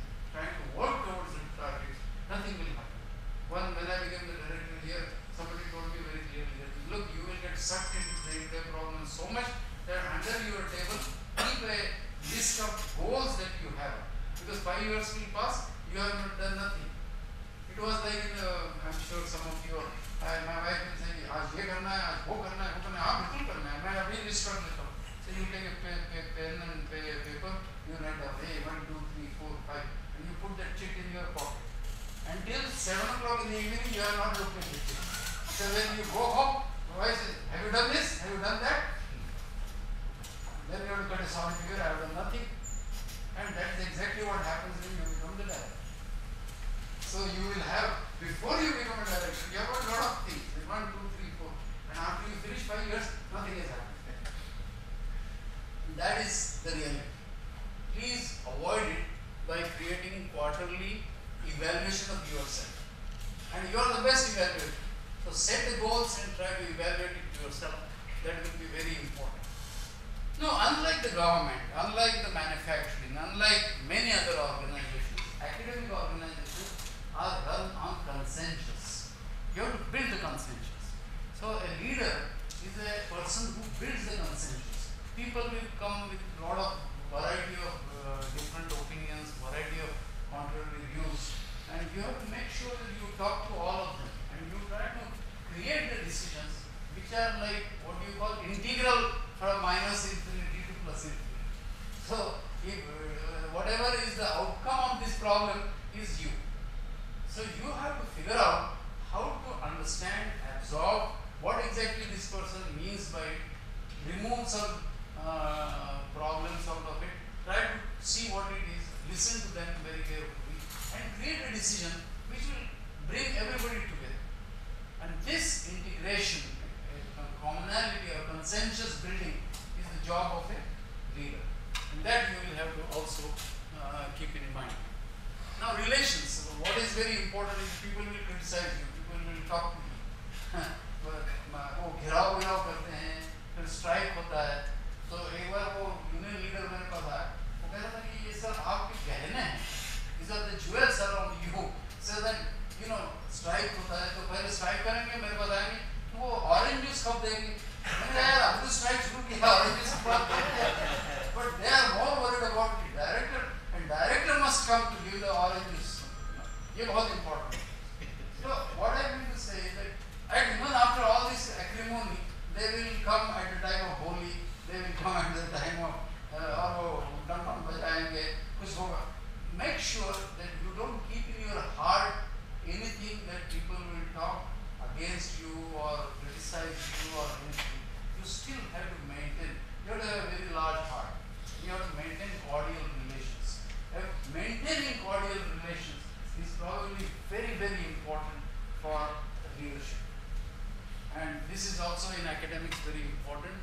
list of goals that you have, because 5 years will pass, you have not done nothing. It was like in I'm sure some of you, my wife will say, आज ये करना है, आज वो करना है, हाँ बिल्कुल करना है, मैं अभी लिस्ट कर लेता हूँ. So you take a pen and paper, you write down, hey, 1, 2, 3, 4, 5, and you put that chit in your pocket. Until 7 o'clock in the evening, you are not looking at it. So when you go home, your wife says, have you done this? Have you done that? Then you have to cut a solid figure, I have done nothing. And that is exactly what happens when you become the director. So you will have, before you become a director, you have a lot of things. 1, 2, 3, 4. And after you finish 5 years, nothing has happened. That is the reality. Please avoid it by creating quarterly evaluation of yourself. And you are the best evaluator. So set the goals and try to evaluate it yourself. That will be very important. No, unlike the government, unlike the manufacturing, unlike many other organizations, academic organizations are run on consensus. You have to build the consensus. So a leader is a person who builds the consensus. People will come with a lot of variety of different opinions, variety of contrary views, and you have to make sure that you talk to all of them and you try to create the decisions which are like what you call integral from minus infinity to plus infinity. So if whatever is the outcome of this problem is you. So you have to figure out how to understand, absorb what exactly this person means by it, remove some problems out of it, try to see what it is, listen to them very carefully, and create a decision which will bring everybody together. And this integration, commonality or consensus building is the job of a leader. And that you will have to also keep in mind. Now relations, what is very important is people will criticize you, people will talk to you. वो घिराव विराव करते हैं, फिर strike होता है. तो एक बार वो union leader मेरे पास आया, वो कह रहा था कि ये सब आपके गहने हैं, these are the jewels around you, so that you know strike होता है तो पहले स्ट्राइक करेंगे, मेरे पास आएंगे, तो वो ऑरेंज जूस कब देंगे? मैंने कहा यार अब तो स्ट्राइक शुरू किया, ऑरेंज जूस कब देंगे? But they are more worried about the director, and director must come to give the orange juice. ये बहुत important है. So what I mean to say is that and even after all this acrimony, they will come at the time of Holi, they will come at the time of और वो डंडन बजाएंगे, कुछ होगा. Make sure that you don't keep in your heart anything that people will talk against you or criticize you or anything. You still have to maintain. You have to have a very large heart. You have to maintain cordial relations. Maintaining cordial relations is probably very, very important for leadership. And this is also in academics very important.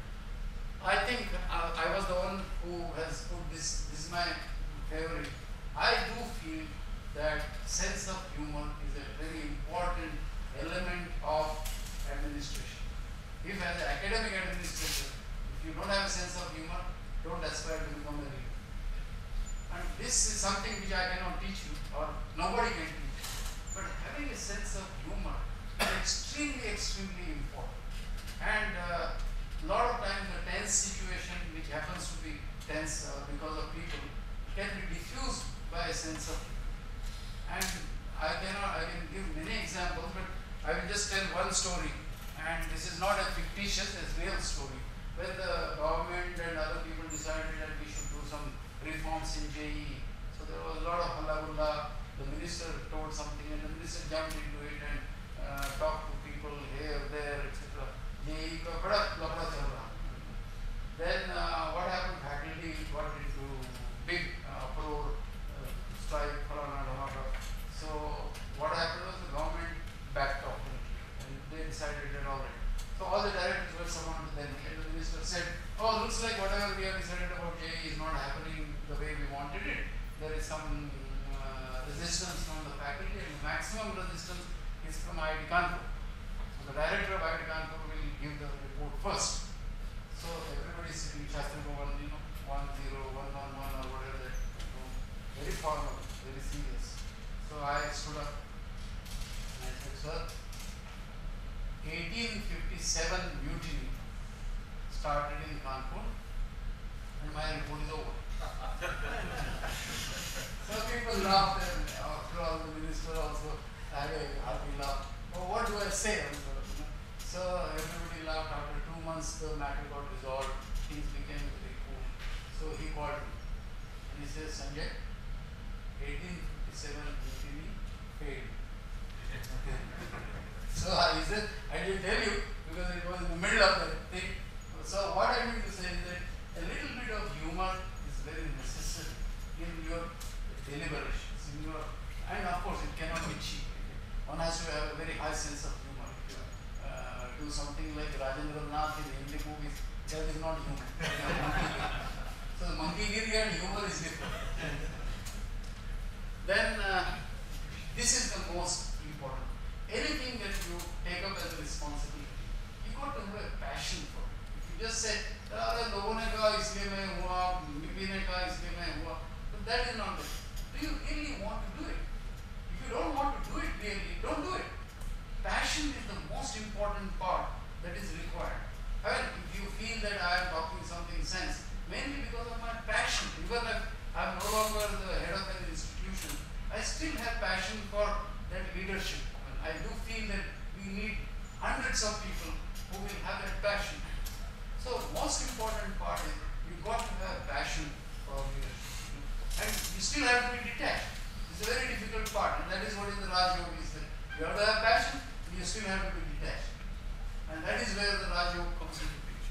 I think I was the one who has put this is my favorite. I do feel that sense of humor is a very important element of administration. If as an academic administrator, if you don't have a sense of humor, don't aspire to become a leader. And this is something which I cannot teach you or nobody can teach you. But having a sense of humor is extremely, extremely important. And a lot of times the tense situation which happens to be tense because of people can be diffused by a sense of humor. And I can give many examples, but I will just tell one story. And this is not a fictitious, it's a real story. When the government and other people decided that we should do some reforms in JEE. So there was a lot of halagulla. The minister told something and the minister jumped into it and talked to people here, there, etc. JEE ka bada labda chal raha. Then what happened? Faculty got into big uproar, strike, phalana, dhamaka. So what happened was the government backed off and they decided that all right. So all the directors were summoned to them and the minister said, oh, looks like whatever we have decided about JEE is not happening the way we wanted it. There is some resistance from the faculty and maximum resistance is from IIT Kanpur. So the director of IIT Kanpur will give the report first. So everybody is sitting Shastri Bhavan, 10, 111 or whatever that, very formal, very serious. So I stood up and I said, sir, 1857 mutiny started in Kanpur and my report is over. laughed, and after all, the minister also had a happy laugh. Oh, what do I say? So everybody laughed. After 2 months, the matter got resolved. Things became very cool. So he called me and he says, Sanjay, 1857 mutiny failed. So he said, I didn't tell you because it was in the middle of the thing. So what I mean to say is that a little bit of humor is very necessary in your deliberations, and of course it cannot be cheap. One has to have a very high sense of humor. If you do something like Rajendra Nath in the Hindi movies, that is not humor. So Monkey-giri and humor is different. Then this is the most important. Anything that you take up as a responsibility, you got to have a passion for it. If you just say, "अरे लोगों ने कहा इसलिए मैं हुआ, बीबी ने कहा इसलिए मैं हुआ," but that is not it. Do you really want to do it? If you don't want to do it really, don't do it. Passion is the most important part that is required. I mean, if you feel that I am talking something sense, mainly because of my passion, even if I am no longer the head of an institution, I still have passion for that leadership. I do feel that we need hundreds of people who will have that passion. So most important part is you got to have passion for leadership. And you still have to be detached. It's a very difficult part, and that is what is the Raj Yoga is that you have to have passion, and you still have to be detached. And that is where the Raj Yoga comes into picture.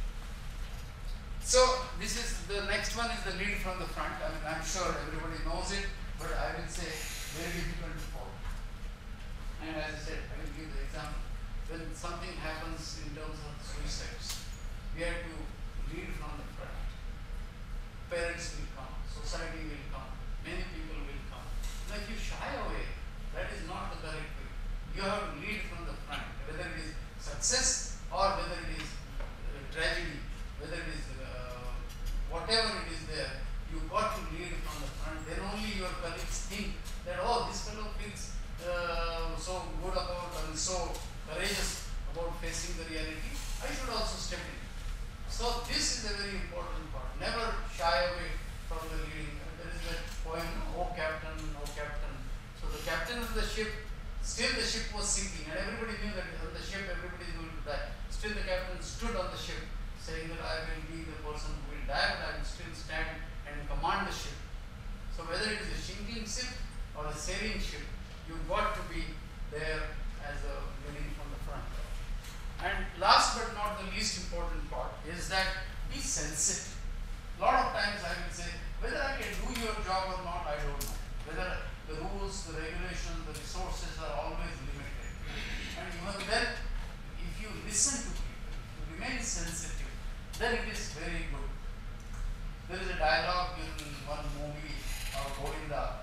So this is the next one is the lead from the front. I mean, I'm sure everybody knows it, but I will say very difficult to follow. And as I said, I will give the example. When something happens in terms of suicides, we have to lead from the front. Parents will come, society will come, many people will come. Now if you shy away, that is not the correct way. You have to lead from the front, whether it is success or whether it is tragedy, whether it is whatever it is there, you got to lead from the front. Then only your colleagues think that, oh, this fellow feels so good about and so courageous about facing the reality, I should also step in. So this is a very important part. Never shy away from the leading. There is that poem, "Oh Captain, oh Captain." So the captain of the ship, still the ship was sinking, and everybody knew that on the ship everybody is going to die. Still the captain stood on the ship, saying that I will be the person who will die, but I will still stand and command the ship. So whether it is a sinking ship or a sailing ship, you've got to be there as a leading from the front. And last but not the least important part is that be sensitive. A lot of times I will say, whether I can do your job or not, I don't know. Whether the rules, the regulations, the resources are always limited. And even then, if you listen to people, if you remain sensitive, then it is very good. There is a dialogue in one movie of Govinda.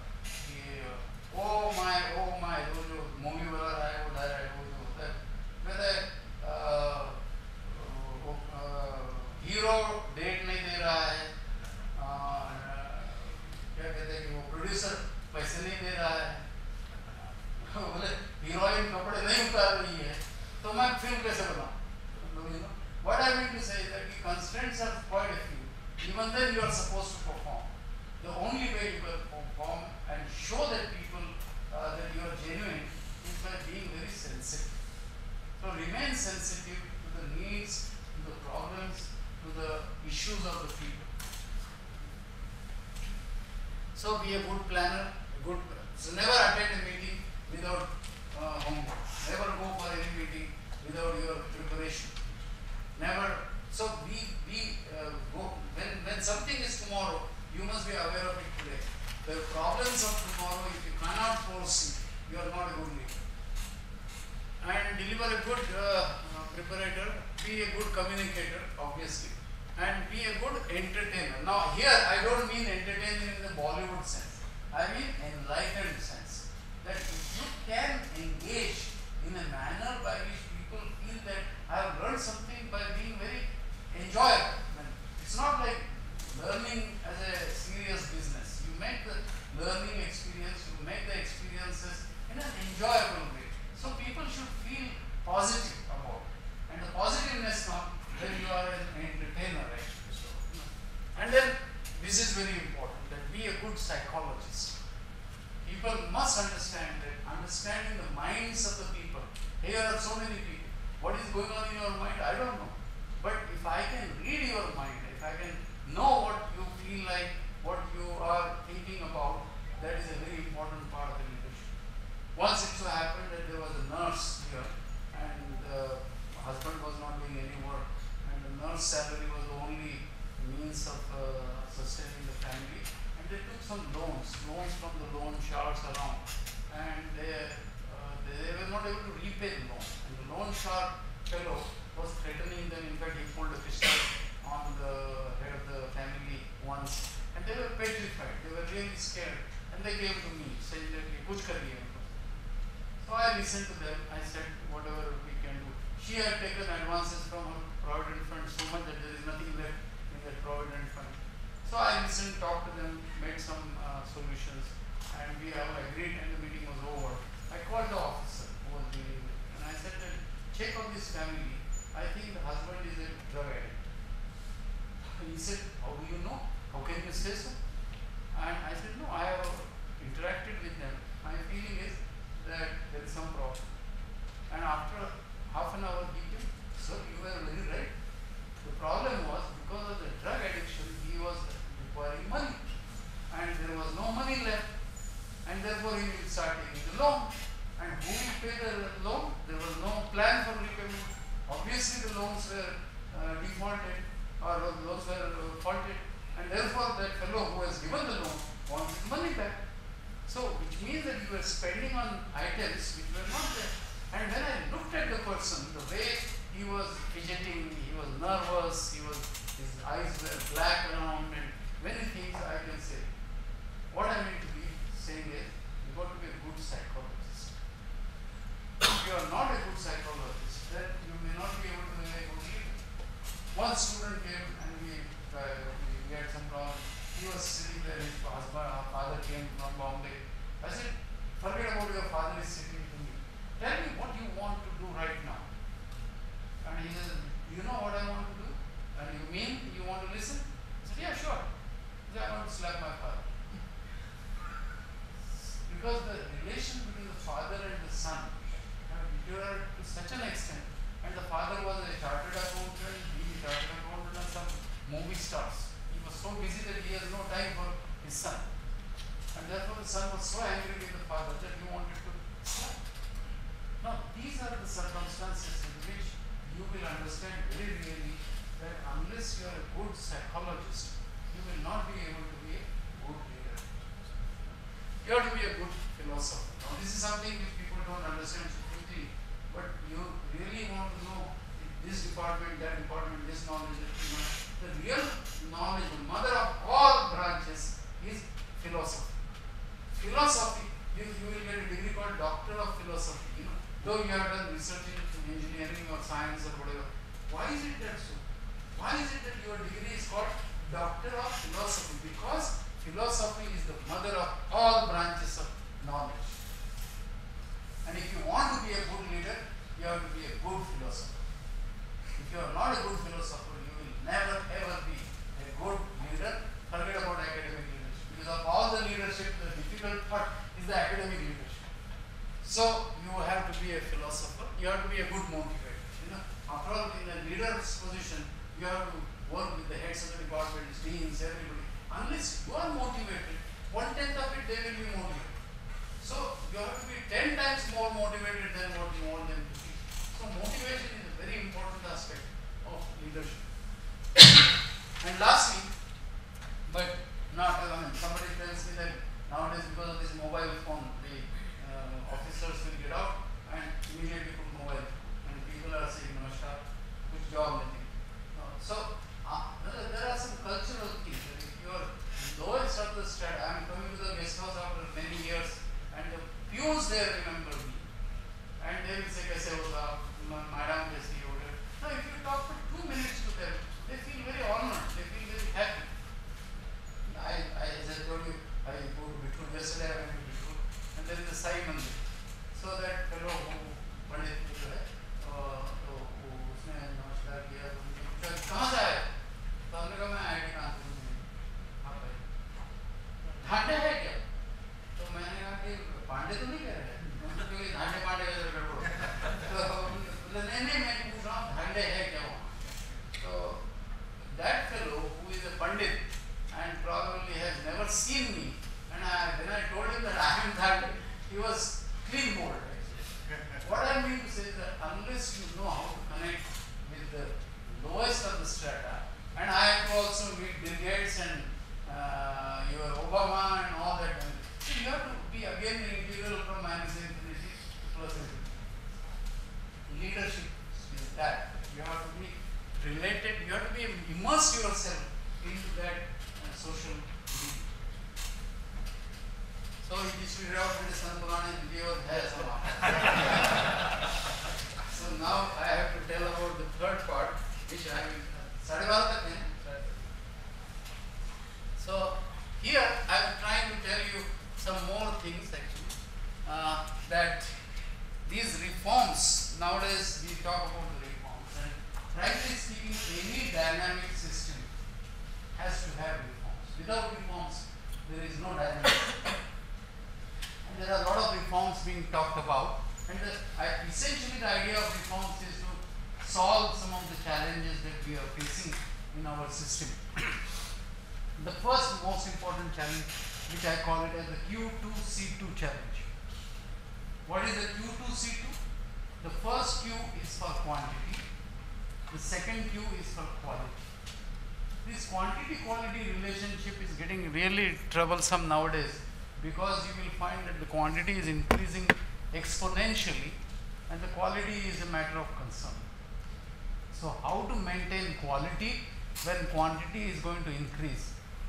Oh my, जो movie वाला है वो dialogue वो जो होता है, whether hero date नहीं दे रहा है, क्या कहते हैं कि वो प्रोड्यूसर पैसे नहीं दे रहा है, बोले हीरोइन कपड़े नहीं उतार रही है, तो मैं फिल्म कैसे बनाऊं? What I mean to say is that the constraints are quite a few. Even then you are supposed to perform. The only way you can perform and show that people that you are genuine is by being very sensitive. So remain sensitive to the needs, to the problems, to the issues of the people. So be a good planner, so never attend a meeting without homework. Never go for any meeting without your preparation. Never. So when something is tomorrow, you must be aware of it today. The problems of tomorrow, if you cannot foresee, you are not a good leader. And deliver a good preparator, be a good communicator, obviously, and be a good entertainer. Now here I don't mean entertainer in the Bollywood sense. I mean enlightened sense. That if you can engage in a manner by which people feel that I have learned something by being very enjoyable. I mean, it's not like learning as a serious business. You make the learning experience, you make the experiences in an enjoyable way. So people should feel positive about it. And the positiveness comes when you are an entertainer actually. So, and then this is very important, that be a good psychologist. People must understand that understanding the minds of the people. Here are so many people. What is going on in your mind? I don't know. But if I can read your mind, if I can know what you feel like, what you are thinking about, that is a very important part of the leadership. Once it so happened that there was a nurse here, and the husband was not doing any work, and the nurse salary was the only means of sustaining the family, and they took some loans from the loan sharks around, and they were not able to repay the loan, and the loan shark fellow was threatening them. In fact, he pulled a pistol on the head of the family once, and they were petrified, they were really scared, and they came to me saying that kuch kariye. So I listened to them. I said whatever we can do. She had taken advances from her provident fund so much that there is nothing left in that provident fund. So I listened, talked to them, made some solutions, and we all agreed, and the meeting was over. I called the officer who was dealing with it, and I said that check on this family. I think the husband is a drug addict. And he said, how do you know? How can you say so? And I said, no, I have interacted with them. My feeling is that there is some problem. And after half an hour he came, sir, you were very right. The problem was because of the drug addiction, he was requiring money. And there was no money left. And therefore he will start taking the loan. And who will pay the loan? There was no plan for repayment. Obviously the loans were defaulted, or the loans were faulted. And therefore that fellow who has given the loan wants his money back. So, which means that you were spending on items which were not there. And when I looked at the person, the way he was fidgeting, he was nervous, his eyes were black around, and many things I can say. What I mean to be saying is, you've got to be a good psychologist. If you are not a good psychologist, then you may not be able to be a good leader. One student came and we had some problem. He was sitting there, his father came from Bombay. I said, forget about your father is sitting to me. Tell me what you want to do right now. And he said, you know what I want to do? And you mean you want to listen? I said, yeah, sure. He said, I want to slap my father. Because the relation between the father and the son have deteriorated to such an extent. And the father was a chartered accountant, he chartered accountant and some movie stars. He was so busy that he has no time for his son. And therefore the son was so angry with the father that he wanted to slap. Now these are the circumstances in which you will understand very really that unless you are a good psychologist, you will not be able to be a good leader. You have to be a good philosopher. Now this is something which people don't understand so quickly, but you really want to know this department, that department, this knowledge, that you know. The real knowledge, the mother of all branches is philosophy. Philosophy, you will get a degree called Doctor of Philosophy, you know. Though you have done research in engineering or science or whatever. Why is it that so? Why is it that your degree is called Doctor of Philosophy? Because philosophy is the mother of all branches of knowledge. And if you want to be a good leader, you have to be a good philosopher. If you are not a good philosopher, you will never ever be a good leader. Forget about academic leadership. Because of all the leadership, the difficult part is the academic leadership. So you have to be a philosopher. You have to be a good motivator. You know, after all, in a leader's position, you have to work with the heads of the departments, deans, everybody. Unless you are motivated, 1/10 of it they will be motivated. So you have to be 10 times more motivated than what you want them to be. So motivation is a very important aspect of leadership. And lastly, but not, somebody tells me that nowadays because of this mobile phone, the officers will get out and immediately put mobile, and people are saying namaskar, kuch job nahi. So there are some cultural things. If you are lowest of the strata, I am coming to the guest house after many years, and the peons there remember me, and they will say, "Kaise ho saab, madam kaisi ho?" Now, if you talk for 2 minutes to them, they feel very honored. They feel very happy. As I told you, I go to Bittur yesterday. I went to Bittur, and there is a Sai Mandir. So that fellow who Pandit जो है, तो उसने नमस्कार किया, तो मुझे पूछा कहाँ से आए? तो हमने कहा मैं IIT कानपुर में। हाँ भाई, ढांढे है क्या? तो मैंने कहा कि seen me, and when I told him that I am that, he was clean mold. What I mean to say is that unless you know how to connect with the lowest of the strata, and I have to also meet Bill Gates and your Obama and all that, so you have to be again the integral from minus infinity to plus infinity. Leadership is that. You have to be related, you have to be immerse yourself into that social being. So it is figured out that Sanpurana video has a lot. So now I have to tell about the third part, which I will So here I am trying to tell you some more things actually, that these reforms, nowadays we talk about the reforms, and frankly speaking, any dynamic system has to have reforms. Without reforms, there is no dynamic. And there are a lot of reforms being talked about, and essentially the idea of reforms is to solve some of the challenges that we are facing in our system. The first most important challenge, which I call it as the Q2C2 challenge. What is the Q2C2? The first Q is for quantity, the second Q is for quality. This quantity-quality relationship is getting really troublesome nowadays, because you will find that the quantity is increasing exponentially and the quality is a matter of concern. So how to maintain quality when quantity is going to increase?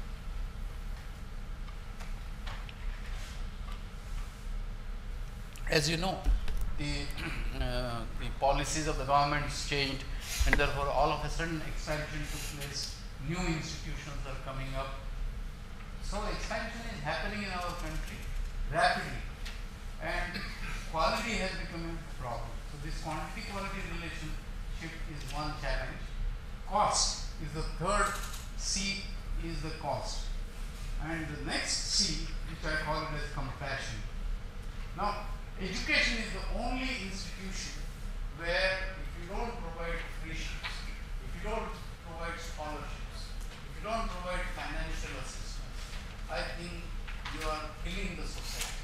As you know, the policies of the governments changed, and therefore all of a sudden expansion took place, new institutions are coming up. So expansion is happening in our country rapidly, and quality has become a problem. So this quantity-quality relationship is one challenge. Cost is the third C, is the cost. And the next C, which I call it as compassion. Now, education is the only institution where if you don't provide free ships, if you don't provide scholarships, if you don't provide financial assistance, I think you are killing the society.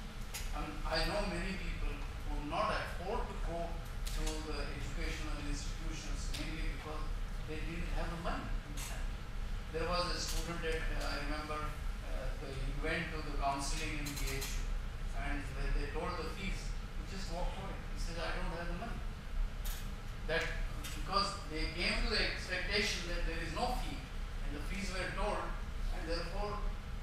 I know many people who not afford to go to the educational institutions mainly because they didn't have the money. There was a student that I remember, he went to the counseling in BHU, and when they told the fees, he just walked away. He said, I don't have the money. That because they came to the expectation that there is no fee, and the fees were told, and therefore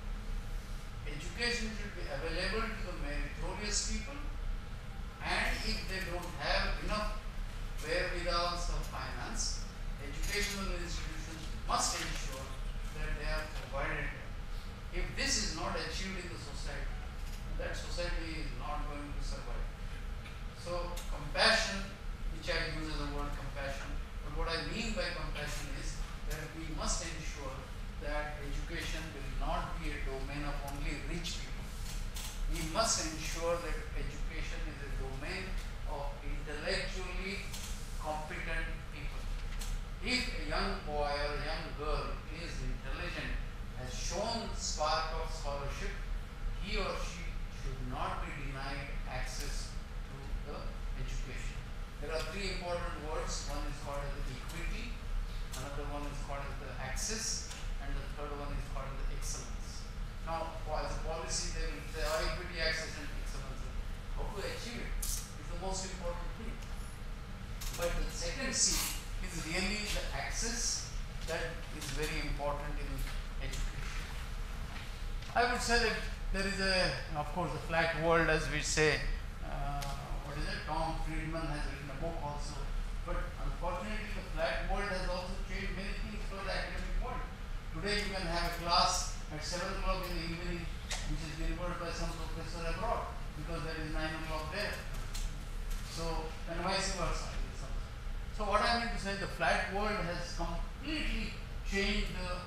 education should be available to the meritorious people, and if they don't have enough wherewithals of finance, educational institutions must ensure that they are provided. If this is not achieved in the society, that society is not going to survive. So compassion, which I use as a word compassion, but what I mean by compassion is that we must ensure that education will not be a domain of only rich people. We must ensure that education is a domain of intellectually competent people. If a young boy or a young girl is intelligent, has shown spark of scholarship, he or she should not be denied access to the education. There are three important words. One is called as the equity, another one is called as the access, and the third one is called the excellence. Now, as a policy, they will say equity, access, and excellence. How to achieve it is the most important thing. But the second C is really the access that is very important in education. I would say that there is of course, a flat world, as we say. What is it? Tom Friedman has written a book also. But unfortunately, the flat world has also changed many things for the academic world. Today, you can have a class at 7 o'clock in the evening, which is delivered by some professor abroad, because there is 9 o'clock there. So, and vice versa. So, what I mean to say, the flat world has completely changed the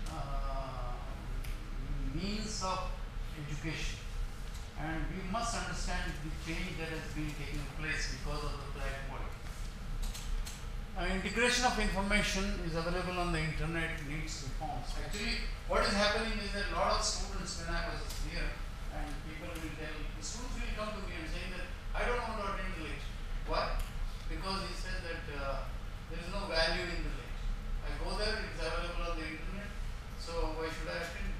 means of education. And we must understand the change that has been taking place because of the flat world. Integration of information is available on the internet needs reforms. Actually, what is happening is that a lot of students, when I was here, and people will tell, the students will come to me and saying that I don't want to attend the lecture. Why? Because he says that there is no value in the lecture. I go there, it's available on the internet, so why should I attend?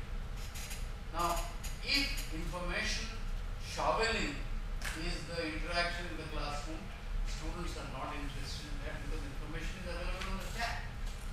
Now, if information shoveling is the interaction in the classroom, students are not interested in that because information is available on the tab.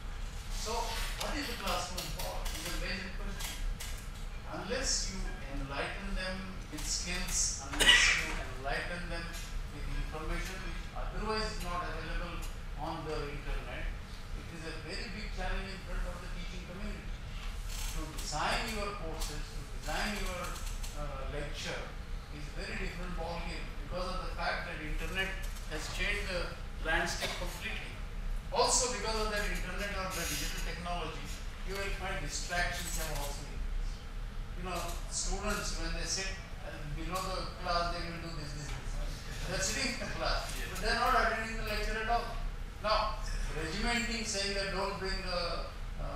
So, what is the classroom for? Is a basic question. Unless you enlighten them with skills, unless you enlighten them with information which otherwise is not available on the internet, it is a very big challenge in front of the teaching community. To design your courses, to design your lecture is a very different ballgame because of the fact that internet has changed the landscape completely. Also because of that internet or the digital technology, you will find distractions have also increased. You know, students when they sit below the class, they will do this. They are sitting in the class, but they are not attending the lecture at all. Now, regimenting saying that don't bring the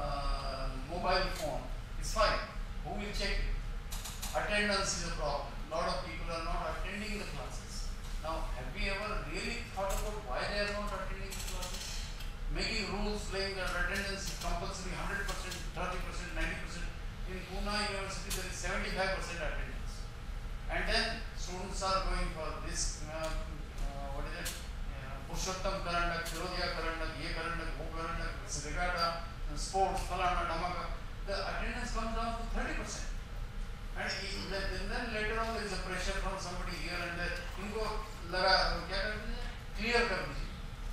mobile phone is fine. Who will check it? Attendance is a problem. A lot of people are not attending the classes. Now, have we ever really thought about why they are not attending the classes? Making rules saying that attendance is compulsory 100%, 30%, 90%. In Pune University, there is 75% attendance. And then students are going for this, what is it? Purushottam Karandak, Firodia Karandak, Ye Karandak, Wo Karandak, Regatta, sports, Falana, Namaka. The attendance comes down to 30%. And then later on there is a pressure from somebody here and there. Inko laga kya kar dijiye? Clear kar dijiye.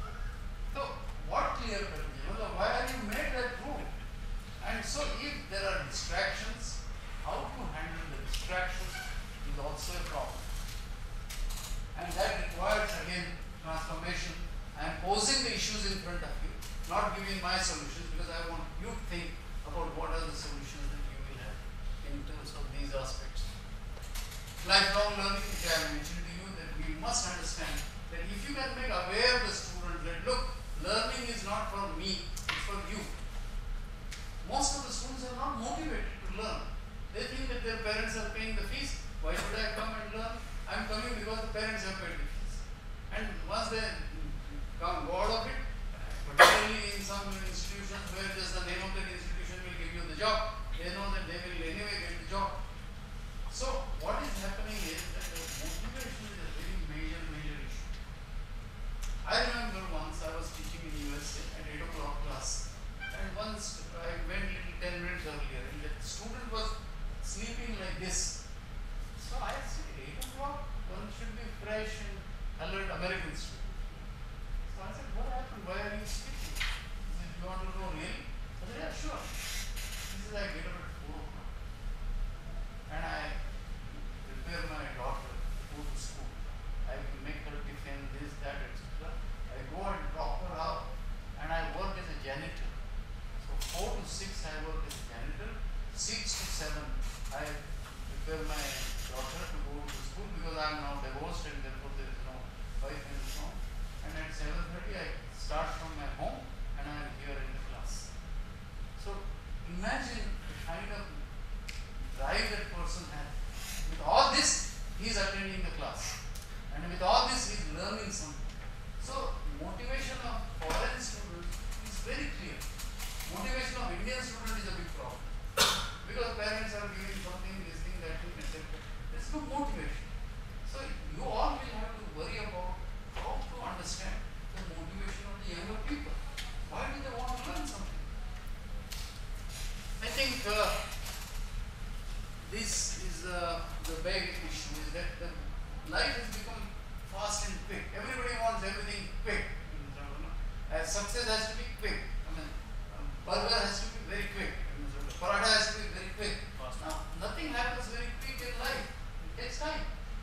So what clear kar dijiye? Why have you made that rule? And so if there are distractions, how to handle the distractions is also a problem. And that requires again transformation. I am posing the issues in front of you, not giving my solutions because I want you to think about what are the solutions that you will have in terms of these aspects. Lifelong learning, which I have mentioned to you, that we must understand that if you can make aware the student that look, learning is not for me, it's for you. Most of the students are not motivated to learn. They think that their parents are paying the fees. Why should I come and learn? I am coming because the parents have paid the fees. And once they go out of it, particularly in some institutions where just the name of the institution will give you the job, they know that they will anyway get the job. So what is happening is that the motivation is a very major issue. I remember once I was teaching in USA at 8 o'clock class, and once I went little 10 minutes earlier and the student was sleeping like this. So I said 8 o'clock, one should be fresh and alert American student. So I said, what happened? Why are you sleeping? He said, you want to know really? I said, yeah, sure. He said, I get up at 4 o'clock and I prepare my daughter to go to school. I make her tiffin, this, that, etc. I go and drop her out and I work as a janitor. So 4 to 6 I work as a janitor, 6 to 7 I prepare my daughter to go to school because I am now divorced and therefore there is no wife in the home. And at 7:30 I start from my home and I am here in the class. So imagine the kind of drive that person has. With all this, he is attending the class. And with all this, he is learning something. So motivation of foreign students is very clear. Motivation of Indian student is a big problem. Because parents are giving something, this thing, that thing, etc. There is no motivation. So you all will have to worry about how to understand the motivation of the younger people. Why do they want to learn something? I think this is the big issue, is that the life has become fast and quick. Everybody wants everything quick. Success has to be quick. I mean, burger has to be very quick. Paratha has to be very quick. Now, nothing happens very quick in life. It takes time.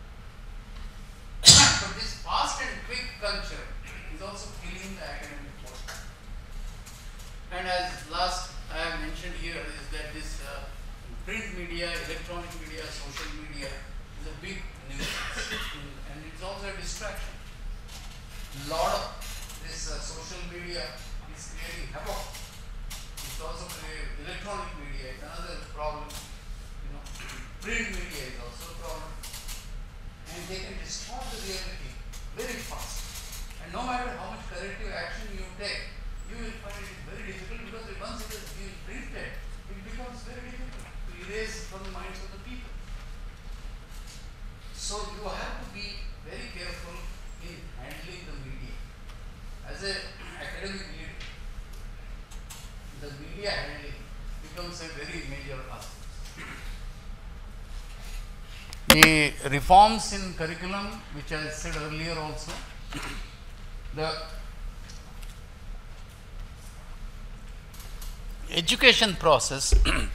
But this fast and quick culture is also killing the academic work. And as last I have mentioned here is that this print media, electronic media, social media is a big nuisance and it's also a distraction. this social media is creating havoc. It's also creating electronic media is another problem. Print media is also a problem. And they can distort the reality very fast. And no matter how much corrective action you take, you will find it very difficult because once it is being printed, it becomes very difficult to erase from the minds of the people. So you have to be very careful in handling the media. As an academic leader, the media handling becomes a very major aspect. The reforms in curriculum, which I said earlier also, the education process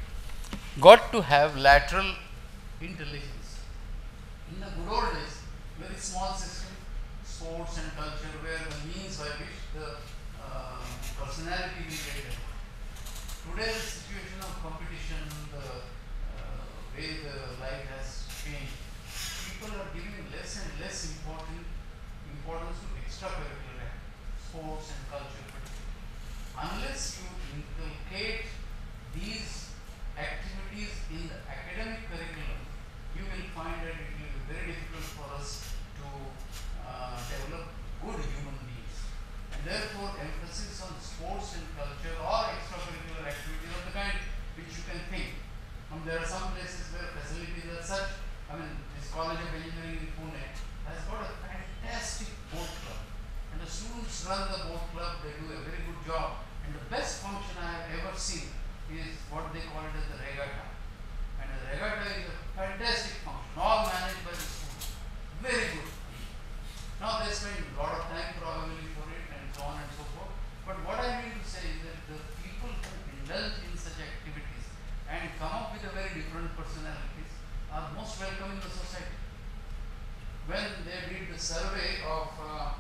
got to have lateral intelligence. In the good old days, very small system, sports and culture were the means by which the personality will get developed. Today, the situation of competition, the way the life has changed, people are giving less and less importance to extracurricular sports and culture. Unless you inculcate these activities in the academic curriculum, you will find that it will be very difficult for us to develop good human beings. And therefore, emphasis on sports and culture or extracurricular activities of the kind which you can think. There are some places where facilities are such. This College of Engineering in Pune has got a fantastic boat club. And the students run the boat club, they do a very good job. And the best function I have ever seen is what they call it as the regatta. And the regatta is a fantastic function, all managed by the students. Very good. Now they spend a lot of time probably for it and so on and so forth. But what I mean to say is that the people who indulge in such activities and come up with a very different personalities are most welcome in the society. When they did the survey of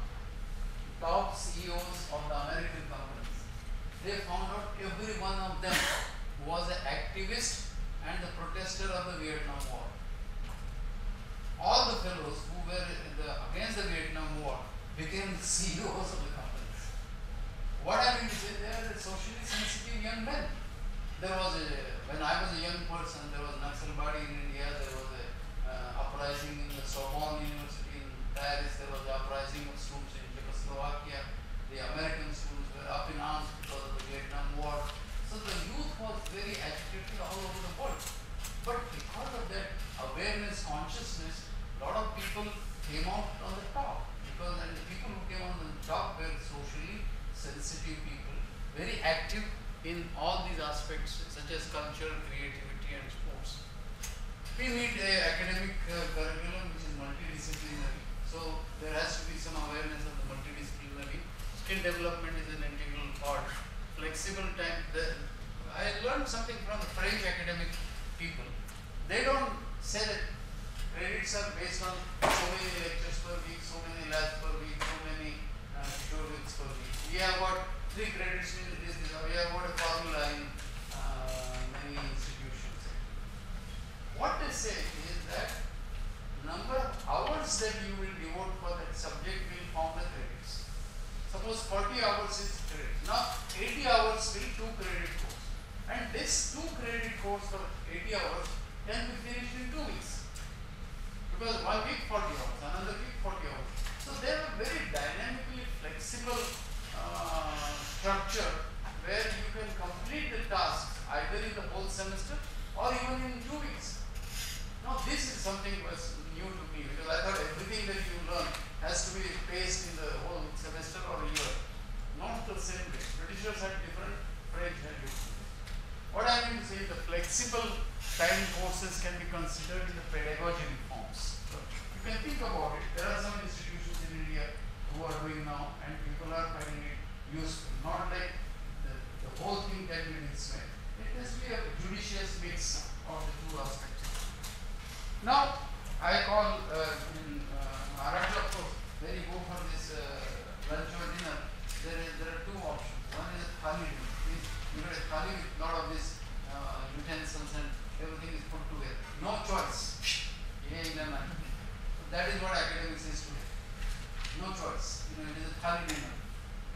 top CEOs of the American companies, they found out every one of them was an activist and the protester of the Vietnam War. All the fellows who were against the Vietnam War became the CEOs of the companies. What I mean to say, they are socially sensitive young men. When I was a young person, there was Naxalbari in India, there was a uprising in the Sorbonne University in Paris, there was the uprising of students in Czechoslovakia, the American students were up in arms because of the Vietnam War. So the youth was very agitated all over the world. But because of that awareness, consciousness, a lot of people came out on the top. And the people who came on the top were socially sensitive people, very active in all these aspects such as culture, creativity and sports. We need an academic curriculum which is multidisciplinary. So there has to be some awareness of the multidisciplinary. Skill development is an integral part. Flexible time. I learned something from the French academic people. They don't say that credits are based on so many lectures per week, so many labs per week, so many tutorials per week. We have got 3 credits in this. We have got a formula in many institutions. What they say is that number of hours that you will devote for that subject will form the credits. Suppose 40 hours is credit. Now 80 hours will 2 credit course. And this 2 credit course for 80 hours can be finished in 2 weeks. Because 1 week 40 hours, another week 40 hours. So they have a very dynamically flexible structure where you can complete the tasks either in the whole semester or even in 2 weeks. Now this is something was new to me because I thought everything that you learn has to be paced in the whole semester or a year. Not the same way. Britishers had different, French had different. What I mean to say, the flexible time courses can be considered in the pedagogy reforms. So you can think about it. There are some institutions in India who are doing now and people are finding it useful. Not like the whole thing can be this way. It has to be a judicious mix of the 2 aspects. Now, I call in Maharashtra, of course, when you go for this lunch or dinner, there are 2 options. One is a thali dinner. You get a thali with a lot of these utensils and everything is put together. No choice. That is what academics is today. No choice. It is a thali dinner.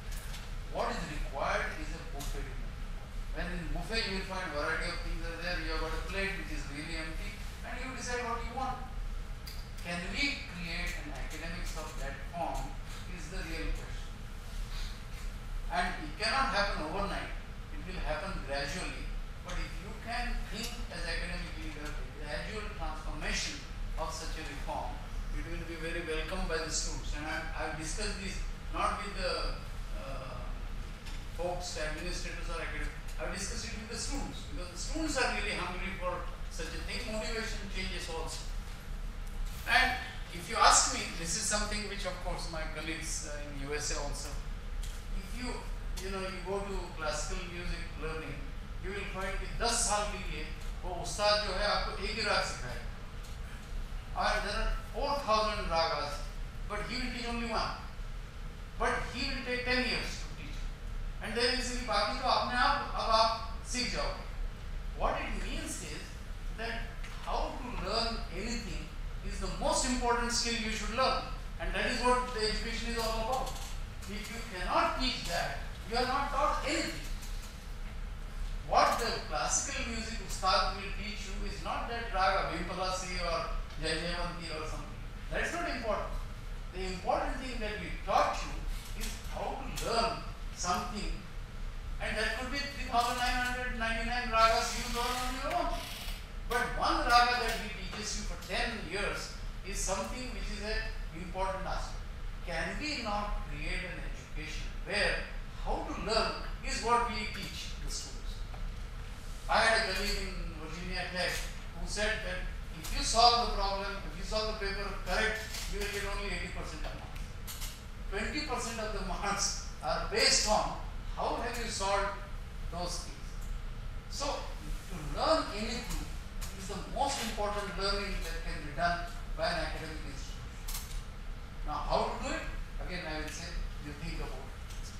the students. And I've discussed this not with the folks, administrators or academics. I've discussed it with the students, because the students are really hungry for such a thing. Motivation changes also. And if you ask me, this is something which of course my colleagues in USA also, if you go to classical music learning, you will find कि 10 साल के लिए वो उस्ताद जो है आपको एक ही राग सिखाएगा, और there are 4,000 ragas, but he will teach only one, but he will take 10 years to teach, and then easily बाकी तो अपने आप अब आप सीख जाओगे. What it means is that how to learn anything is the most important skill you should learn, and that is what the education is all about. If you cannot teach that, you are not taught anything. What the classical music ustad will teach you is not that raga, Vimpalasi or Jayajayanti or something. That is not important. The important thing that we taught you is how to learn something, and that could be 3,999 ragas you learn on your own. But one raga that he teaches you for 10 years is something which is an important aspect. Can we not create an education where how to learn is what we teach the students? I had a colleague in Virginia Tech who said that if you solve the problem, if you solve the paper correct, you will get only 80% of marks. 20% of the marks are based on how have you solved those things. So, to learn anything is the most important learning that can be done by an academic institution. Now, how to do it? Again, I will say, you think about it.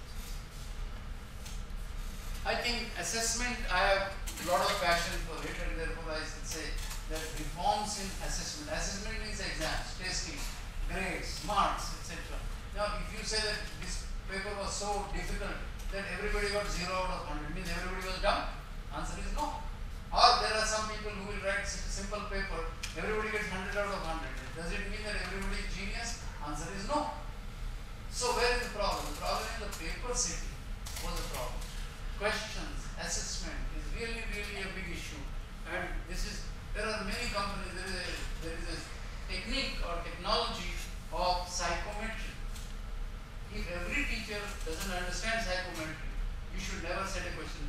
I think assessment, I have a lot of passion for it, and therefore I should say that reforms in assessment. Assessment means exams, testing, grades, marks, etc. Now, if you say that this paper was so difficult that everybody got 0 out of 100, means everybody was dumb? Answer is no. Or there are some people who will write such a simple paper, everybody gets 100 out of 100. Does it mean that everybody is genius? Answer is no. So where is the problem? The problem is the paper setting was the problem. Questions, assessment is really a big issue, and there are many companies, there is a technique or technology of psychometry. If every teacher doesn't understand psychometry, you should never set a question.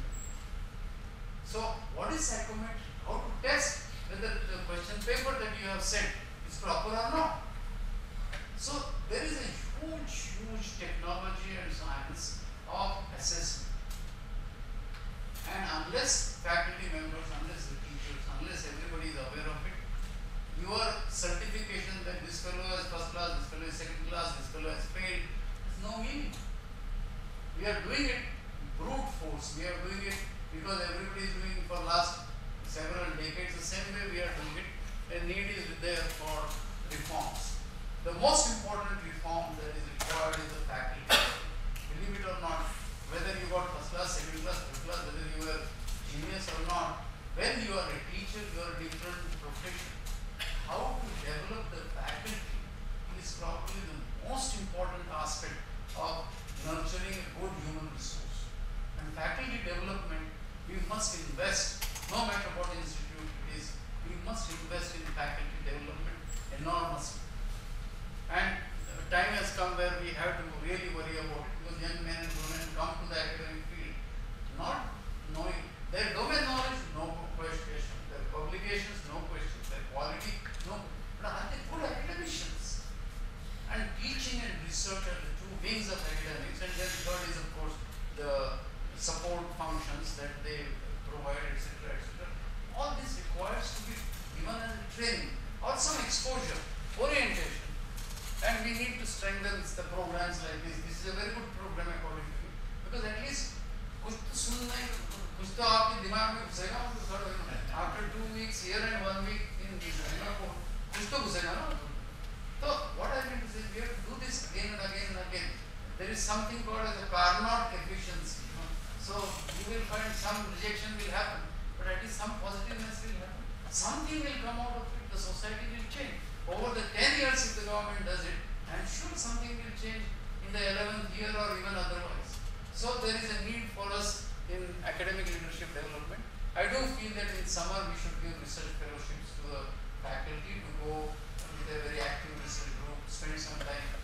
So what is psychometry? How to test whether the question paper that you have sent is proper or not. So there is a huge technology and science of assessment. And unless faculty members, unless the teachers, unless everybody is aware of it, your certification that this fellow is first class, this fellow is second class, this fellow has failed, has no meaning. We are doing it brute force. We are doing it because everybody is doing it for last several decades. The same way we are doing it. A need is there for reforms. The most important reform that is required is the faculty. Believe it or not, whether you got first class, second class, third class, whether you were genius or not, when you are a teacher, you are a different profession. How to develop the faculty is probably the most important aspect of nurturing a good human resource. And faculty development, we must invest, no matter what institute it is, we must invest in faculty development enormously. And time has come where we have to really worry about it, because young men and women come to the academic field not knowing their domain knowledge, no question, their publications, no question, their quality, no, but are they good academicians? And teaching and research are the two wings of academics, and then third is of course the support functions that they provide, etc., etc. All this requires to be given as training or some exposure, orientation. And we need to strengthen the programs like this. This is a very good program according to me, because at least कुछ तो सुनना ही, कुछ तो आपके दिमाग में घुसेगा. After 2 weeks here and 1 week in this, कुछ तो घुसेगा ना. So what I mean to say, we have to do this again and again and again. There is something called as a Carnot efficiency. So you will find some rejection will happen, but at least some positiveness will happen. Something will come out of it. The society will change. Over the 10 years, if the government does it, I'm sure something will change in the 11th year or even otherwise. So there is a need for us in academic leadership development. I do feel that in summer we should give research fellowships to the faculty to go with a very active research group, spend some time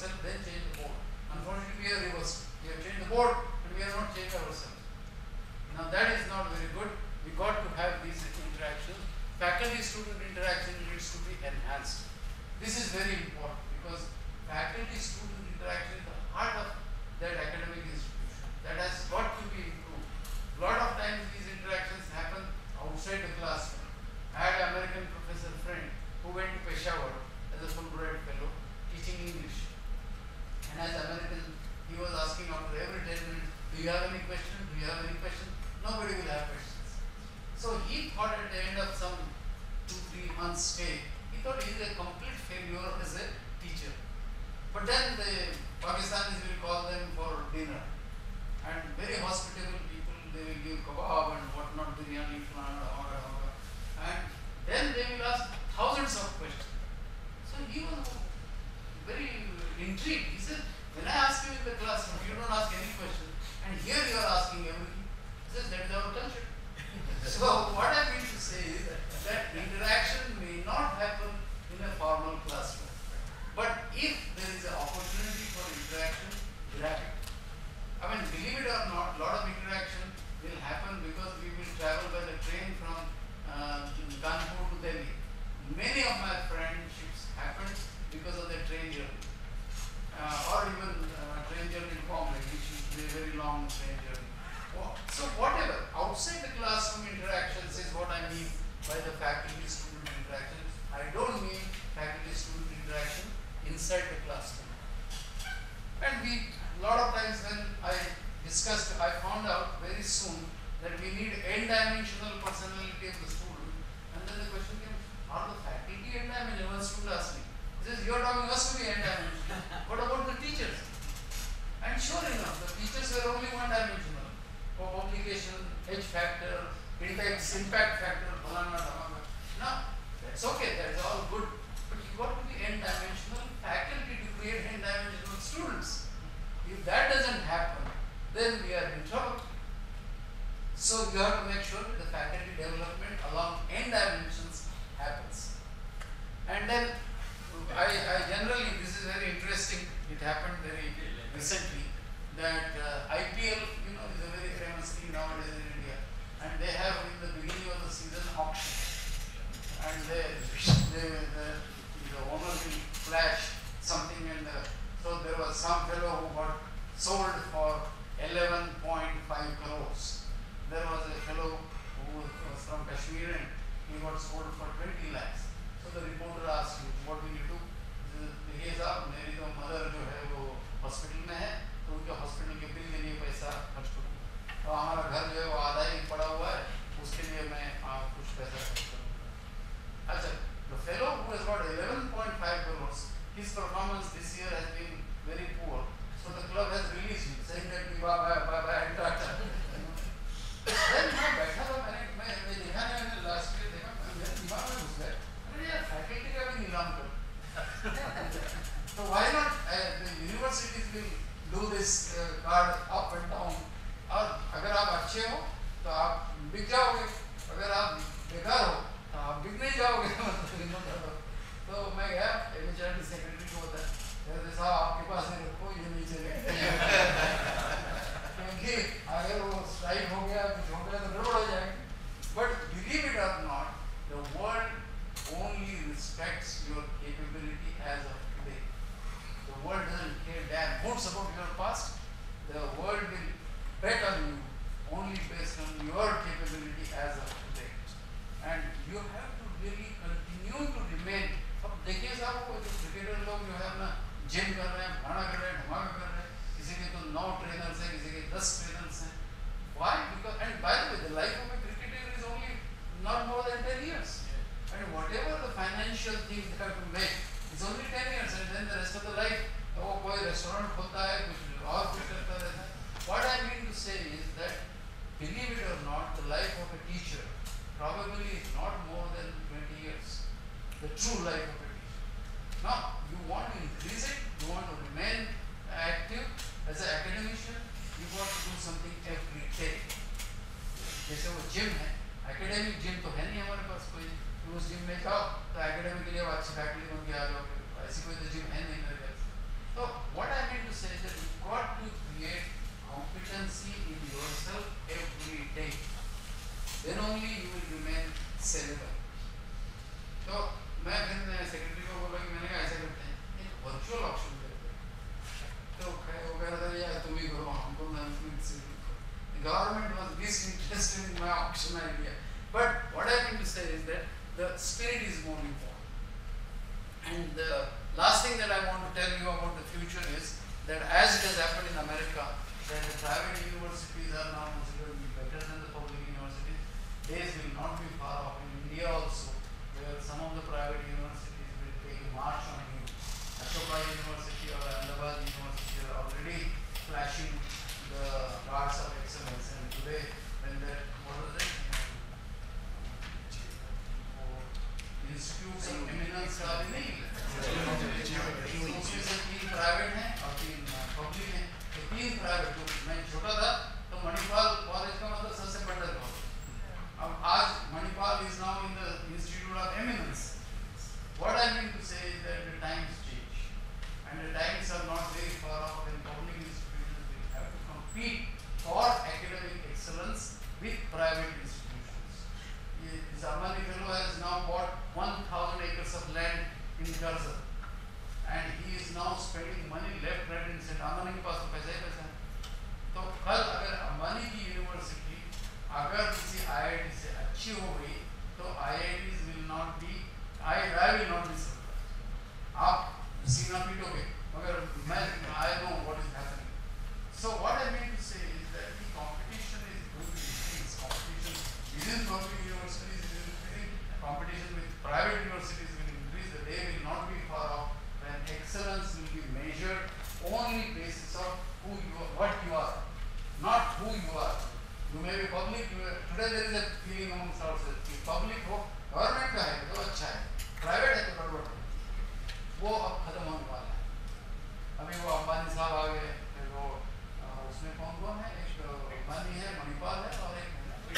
ourselves, then change the board. Unfortunately, we are reversed. We have changed the board, and we have not changed ourselves. Now that is not very good. We got to have these interactions. Faculty-student interaction needs to be enhanced. This is very important because faculty-student interaction is the heart of that academic institution. That has got to be improved. A lot of times these interactions happen outside the classroom. I had an American professor friend who went to Peshawar as a Fulbright fellow teaching English. And as American, he was asking after every 10 minutes, do you have any question? Do you have any question? Nobody will have questions. So he thought at the end of some 2-3 months stay, he thought he is a complete failure as a teacher. But then the Pakistanis will call them for dinner. And very hospitable people, they will give kebab and whatnot, biryani, flan, and then they will ask thousands of questions. So he was very intrigued. He said, when I ask you in the classroom, you don't ask any question, and here you are asking everything. He says, that is our culture. So what I mean to say is that interaction may not happen in a formal classroom. But if there is an opportunity for interaction, grab it. I mean, believe it or not, a lot of interaction will happen because we will travel by the train from Kanpur to Delhi. Many of my friendships happened because of the train journey. Or even train journey to Bombay, which is a very long train journey. So whatever, outside the classroom interactions is what I mean by the faculty-student interaction. I don't mean faculty-student interaction inside the classroom. And a lot of times when I discussed, I found out very soon that we need n-dimensional personality of the student. And then the question came, are the faculty n-dimensional? One student asked me, he says, you are talking us to be n-dimensional. What about the teachers? And sure enough, the teachers were only one-dimensional. For publication, H factor, index, impact factor, now that's okay, that's all good. But you got to be n-dimensional faculty to create n-dimensional students. If that doesn't happen, then we are in trouble. So you have to make sure that the faculty development along n dimensions happens. And then I generally, this is very interesting, it happened very recently, that IPL, is a very famous thing nowadays in India. And they have in the beginning of the season auction. And the owner will flash something, and so there was some fellow who got sold for 11.5 crores. There was a fellow who was from Kashmir and he got sold for 20 lakhs. So the reporter asked him, what will you do? देखिए साहब, मेरी तो mother जो है वो hospital में है, तो उनके हॉस्पिटल के बिल के लिए पैसा खर्च करूँगा। तो हमारा घर जो है वो आधा ही पड़ा हुआ है, उसके लिए मैं कुछ पैसा खर्च करूँगा। अच्छा, the fellow who has got 11.5 crores, his performance this year has been very poor. So the club has released him, saying that bye-bye, tata. Then मैं बैठा था, मैं देखा नहीं, मैंने लास्ट ईयर देखा, मेरे दिमाग में घुस गया, अरे यार फैकल्टी का भी नीलाम करो। So why not the universities will do this card up and down? और अगर आप अच्छे हो तो आप बिक जाओगे, अगर आप बेकार हो तो आप बिक नहीं जाओगे। तो मैं गया एचआरडी सेक्रेटरी को बताया, कहते साहब आपके पास नहीं रखो, ये नहीं चलेगा। क्योंकि अगर वो स्ट्राइक हो गया, कुछ हो गया तो गड़बड़ हो जाएगी। But believe it or not, the world only respects your capability as of today. The world doesn't care damn hoots about your past. The world will bet on you only based on your capability as of today. And you have to really continue to remain. अब देखिए साहब, वो जो cricketer लोग जो है अपना gym कर रहे हैं, भाड़ा कर रहे हैं, धमाका कर रहे हैं, किसी के तो 9 ट्रेनर्स हैं, किसी के 10 ट्रेनर्स हैं. Why? Because, and by the way, the life of a cricketer is only not more than 10 years. And whatever the financial things they have to make, it's only 10 years, and then the rest of the life, वो कोई restaurant खोलता है, कुछ और कुछ करता रहता है. What I mean to say is that, believe it or not, the life of a teacher probably is not more than 20 years. The true life of a teacher. Now, you want to increase it, you want to remain active as an academician, you want to do something every day. जैसे वो gym है, academic gym तो है नहीं हमारे पास कोई, तो उस जिम में जाओ तो academic के लिए वो अच्छी फैकल्टी बन के आ जाओगे, ऐसी कोई तो जिम है नहीं मेरे पास. तो government was least interested in my auction idea. But what I mean to say is that the spirit is more important. And the last thing that I want to tell you about the future is that as it has happened in America, that the private universities are now considered to be better than the public universities. Days will not be far off in India also, where some of the private universities will take a march on you. Ashoka University or Ahmedabad University are already flashing the cards of excellence, and today when that, what was it? Institutes of eminence are in England. उसमें से 3 private हैं और 3 public हैं. तो 3 private, तो मैं छोटा था तो मणिपाल कॉलेज का मतलब सबसे बड़ा कॉलेज. अब आज Manipal is now in the Institute of Eminence. What I mean to say is that the times change, and the times are not very far off when public institutions will have to compete for academic excellence with private institutions. This Ambani fellow has now bought 1,000 acres of land in Curzon, and he is now spending money left, right, and center. Ambani के पास तो पैसा ही पैसा है. तो कल अगर अंबानी की university अगर किसी IIT से अच्छी हो गई तो IITs will not be, I will not be surprised. आप सीना पीटोगे मगर मैं I know what is happening. So what I mean to say is that the competition is going to increase. Competition within public universities is increasing. Competition with private universities will increase. The day will not be far off when excellence will be measured only basis of who you are, what you are, not who you are. You may be public. Today there is a feeling amongst ourselves कि public हो, government का है तो अच्छा है, private है तो गड़बड़ है. वो अब खत्म होने वाला है. अभी वो अंबानी साहब आ गए, फिर वो उसमें कौन है, एक अंबानी है, मणिपाल है और एक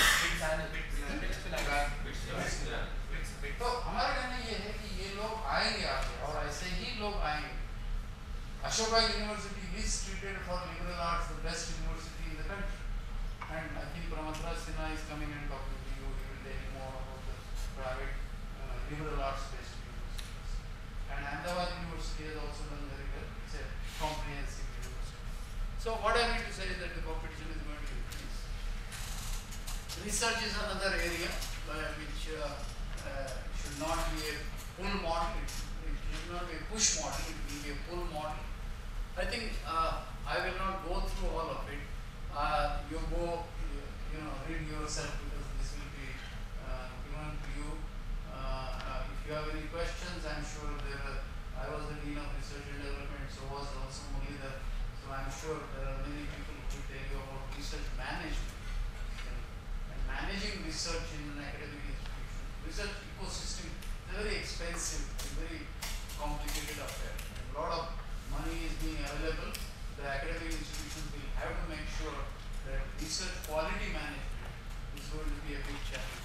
तो हमारा कहना ये है कि ये लोग आएंगे आगे और ऐसे ही लोग आएंगे. Ashoka University is treated for liberal arts the best university in the country, and I think Pramatra Sinha is coming and talking to you. He will tell you more about the private liberal arts based universities. And Ahmedabad University has also done very well. It's a comprehensive university. So what I mean to say is that the competition is going to increase. Research is another area which should not be a pull model. It should not be a push model. It will be a pull model. I think I will not go through all of it. You go, read yourself because this will be given to you. If you have any questions, I'm sure I was the Dean of Research and Development, so was also Muralidhar. So I'm sure there are many people who will tell you about research management and managing research in an academic institution. Research ecosystem is a very expensive, very complicated affair. A lot of money is being available. The academic institutions will have to make sure that research quality management is going to be a big challenge.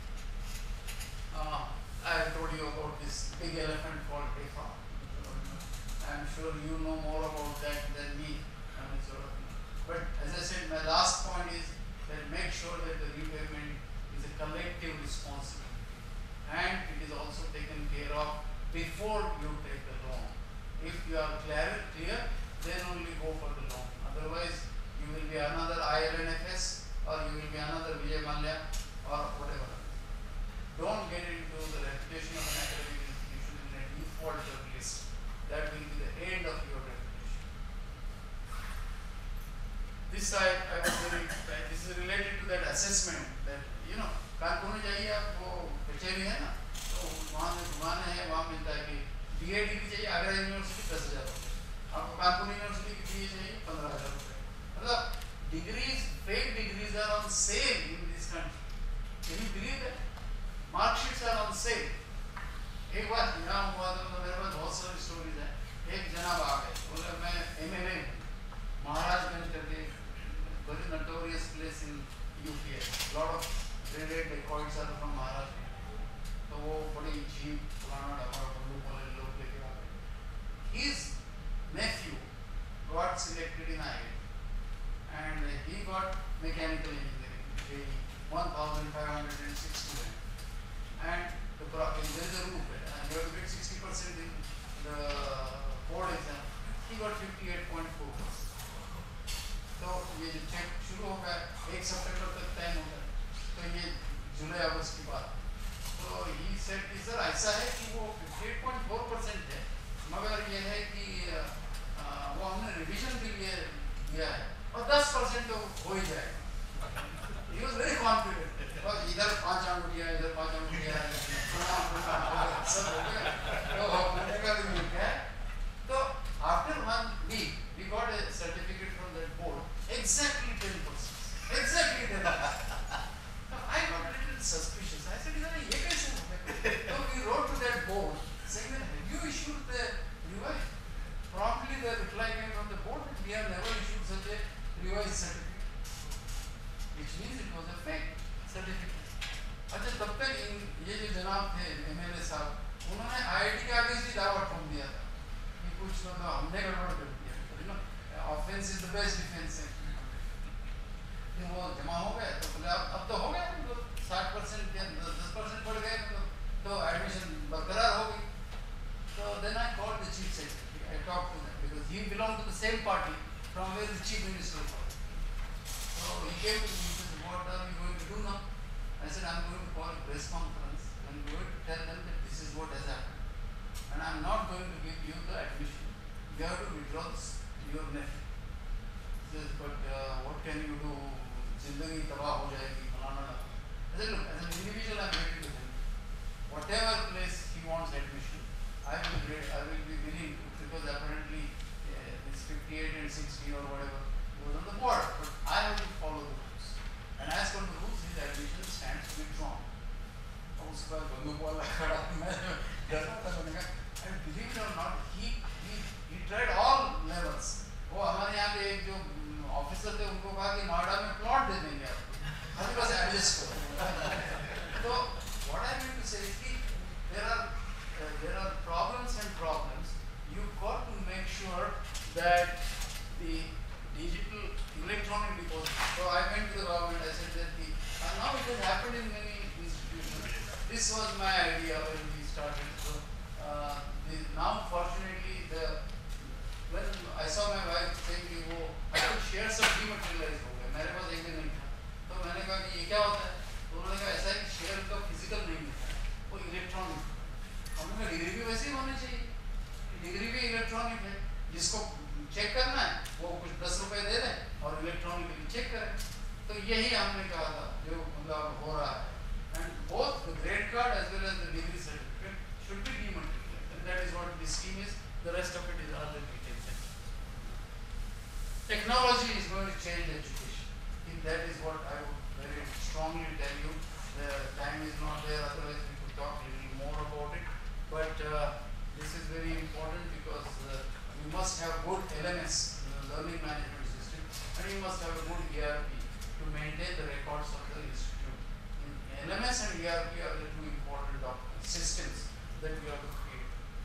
I told you about this big elephant called DEFA. I'm sure you know more about that than me. But as I said, my last point is that make sure that the repayment is a collective responsibility and it is also taken care of before you take the loan. If you are clear, then only go for the loan. Otherwise, you will be another ILNFS or you will be another Vijay Mallya or whatever. Don't get into the reputation of an academic institution in a defaulter list. That will be the end of your reputation. This this is related to that assessment that Kanpur में जाइए आप वो कचहरी है ना, तो वहाँ में दुकान है, वहाँ मिलता है कि BA डिग्री चाहिए आगरा यूनिवर्सिटी 10,000 रुपये, आपको कानपुर यूनिवर्सिटी की BA चाहिए 15,000 रुपये. मतलब degrees, fake degrees are on sale in this country. Can you believe that? Marksheets are on sale. एक बार यहाँ हुआ था तो मेरे पास बहुत सारी स्टोरीज हैं. एक जनाब आ गए, बोले मैं MLA महाराजगंज करके very notorious place in UP. Lot of graded dacoits are from Maharashtra. तो वो बड़ी जीप पुराना डब्बा बंदूक वाले लोग लेके आ गए. His nephew got selected in IIT and he got mechanical engineering, paying 1,560 and there is a roof and you have to get 60% in the board exam. He got 58.4%. तो ये चेक शुरू होगा 1 सितंबर तक टाइम होगा, तो ये जुलाई अगस्त की बात। तो ही सेड कि सर ऐसा है कि वो 58.4% है, मगर ये है कि वो हमने रिवीजन के लिए दिया है और 10% तो हो ही जाएगा। He was very confident. इधर 5 अंगुलियां, इधर 5 अंगुलियां, सब हो गया। तो मैंने कहा कि ये क्या है? तो after 1 week, we got a certificate from that board, exactly 10%. Exactly 10%. So I got a little suspicious. I said, ये कैसे हो गया? So we wrote to that board saying that have you issued the revised? Promptly the reply came from the board that we have never issued such a revised certificate, which means it was a fake certificate. अच्छा, तब तक ये जो जनाब थे MLA साहब, उन्होंने IIT के आगे से दावा ठोक दिया था कि कुछ मतलब हमने गड़बड़ कर दिया, you know, offense is the best defense. फिर वो जमा हो गए तो बोले अब तो हो गया, मतलब 60% या 10% बढ़ गए, तो एडमिशन बरकरार हो गई। So then I called the chief secretary. I talked to them because he belonged to the same party from where the chief minister was. So he came to me and said, what are you going to do now? I said, I'm going to call a press conference and I'm going to tell them that this is what has happened. And I'm not going to give you the admission. You have to withdraw your nephew. He says, but what can you do? Zindagi tabah ho jayegi, falana. I said, look, as an individual, I'm ready to help. Whatever place he wants admission, I will be willing to, because apparently this 58 and 60 or whatever was on the board, but I have to follow the rules. And as per the rules, his admission stands withdrawn. और उसके बाद बंदूक वाला खड़ा, मैं डरा था, मैंने कहा, and believe it or not, he tried all levels. वो हमारे यहाँ पे एक जो ऑफिसर थे, उनको कहा कि नोएडा में प्लॉट दे देंगे आपको, हमारे पास एडजस्ट करो। तो what I mean to say is कि there are problems and problems. You've got to make sure that the digital electronic deposit. So I went to the government. I said that now it has happened in many institutions. This was my idea when we started. So now fortunately when I saw my wife saying कि वो I could share some dematerialized हो गया, मेरे पास एक भी नहीं था, तो मैंने कहा कि ये क्या होता है? तो उन्होंने कहा ऐसा है कि शेयर का फिजिकल नहीं होता है, वो इलेक्ट्रॉनिक। हमने कहा डिग्री भी वैसे ही होनी चाहिए, डिग्री भी इलेक्ट्रॉनिक है, जिसको चेक करना है वो कुछ 10 रुपए दे दें और इलेक्ट्रॉनिकली चेक करें। तो यही हमने कहा था जो मतलब हो रहा है, and both the grade card as well as the degree certificate should be dematerialized, and that is what this scheme is. The rest of it is other details. Technology is going to change education. I think that is what I would very strongly tell you. The time is not there, otherwise we could talk a little more about it. But this is very important because you must have good LMS, learning management system, and you must have a good ERP to maintain the records of the institute. LMS and ERP are the two important systems that we have to create.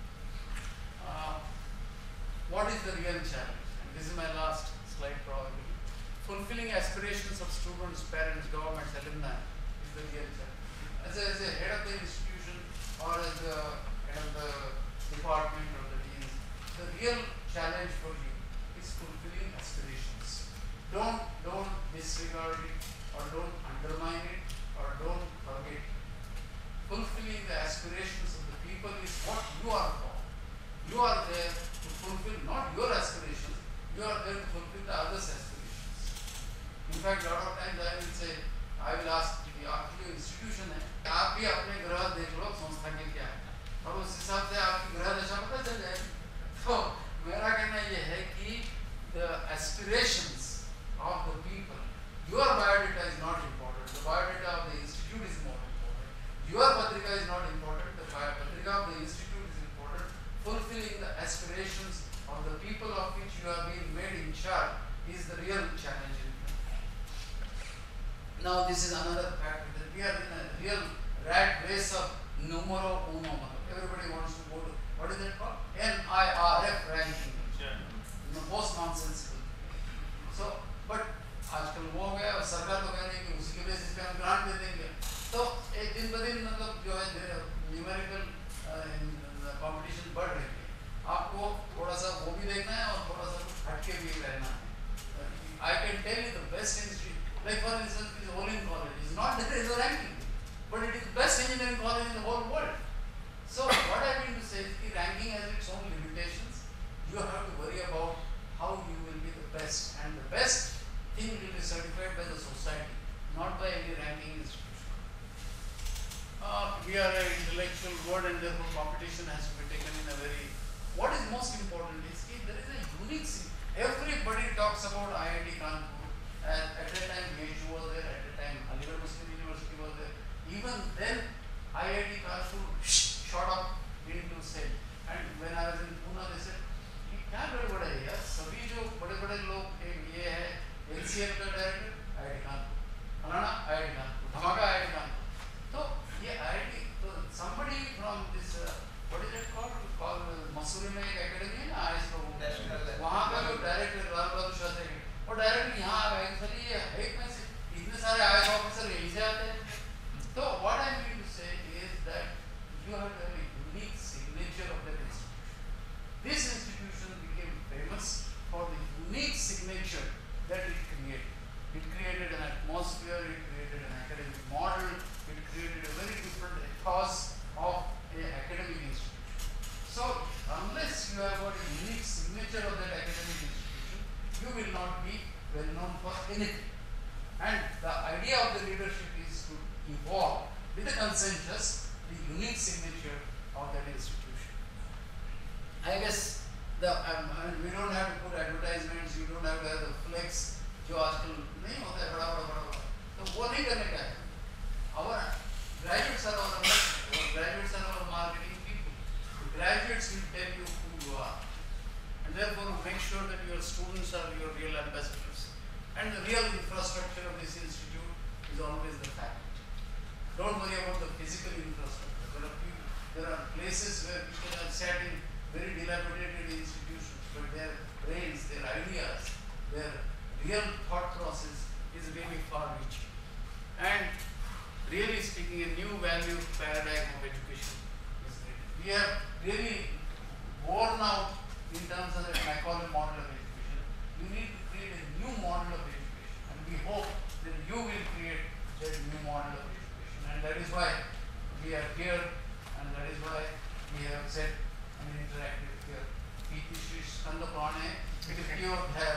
What is the real challenge? And this is my last slide probably. Fulfilling aspirations of students, parents, governments, alumni is the real challenge. As a head of the institution or as the head of the department or the dean, the real challenge for you is fulfilling aspirations. Don't disregard it or don't undermine it or don't forget it. Fulfilling the aspirations of the people is what you are for. You are there to fulfill not your aspirations, you are there to fulfill the others' aspirations. In fact, a lot of times I will ask कि आपकी जो institution है, आप भी अपने ग्रह देख लो संस्था के क्या है, और उस हिसाब से आपकी ग्रह दशा पता चल जाएगी। तो मेरा कहना ये है कि the aspirations of the people, your biodata is not important, the biodata of the institute is more important. Your patrika is not important, the patrika of the institute is important. Fulfilling the aspirations of the people of which you have been made in charge is the real challenge. Now this is another factor that we are in a real rat race of numero uno. Everybody wants to go to, what is it called? NIRF ranking. Yeah. The most nonsensical. So, but आजकल वो हो गया और सरकार तो कह रही है कि उसी के बेसिस पे हम ग्रांट दे देंगे। तो एक दिन ब दिन मतलब जो है न्यूमेरिकल कंपटीशन बढ़ रही है। आपको थोड़ा सा वो भी देखना है और थोड़ा सा हटके भी रहना है। I can Like for instance, this Olin College is not there is a ranking, but it is the best engineering college in the whole world. So what I mean to say is the ranking has its own limitations. You have to worry about how you will be the best, and the best thing will be certified by the society, not by any ranking institution. We are an intellectual world, and therefore competition has to be taken in a very. What is most important is there is a unique thing. Everybody talks about IIT Kanpur. At that time, BHU was there. At that time, Aligarh Muslim University was there. Even then, IIT Kanpur shot up into sale. And when I was in Pune, they said, "ये क्या गड़बड़ है यार? सभी जो बड़े-बड़े लोग ये है LCL का डायरेक्टर IIT Kanpur, फलाना IIT Kanpur, धमाका IIT Kanpur." तो ये IIT, तो somebody from this what is it called? Mussoorie में एक एकेडमी है ना IIS लोगों की, वहाँ का जो डायरेक्टर लाल बहादुर शास्त्री, वो डायरेक्टर यहाँ आ गए। सर ये एक में से इतने सारे IIS ऑफिसर यहीं से आते हैं। तो what I mean to say is that you have a very unique signature of that institution. This institution became famous for the unique signature that it created. It created an atmosphere, it created an academic model, it created a very different ethos of an academic institution. So, unless you have got a unique signature of that academic institution, you will not be well known for anything. And the idea of the leadership is to evolve with the consensus, the unique signature of that institution. I guess we don't have to put advertisements, you don't have to have the flex, जो आजकल नहीं होता है बड़ा, तो वो नहीं करने का है. Our graduates are our marketing people. The graduates will tell you who you are, and therefore make sure that your students are your real ambassadors. And the real infrastructure of this institute is always the faculty. Don't worry about the physical infrastructure. There are places where people have sat in very dilapidated institutions, but their brains, their ideas, their real thought process is really far reaching. And really speaking, a new value paradigm of education is created. We have really worn out in terms of the Macaulay model of education. You need to create a new model of education, and we hope that you will create that new model of education. And that is why we are here, and that is why we have set an interactive here. PT Shri Skanda Purane, 50th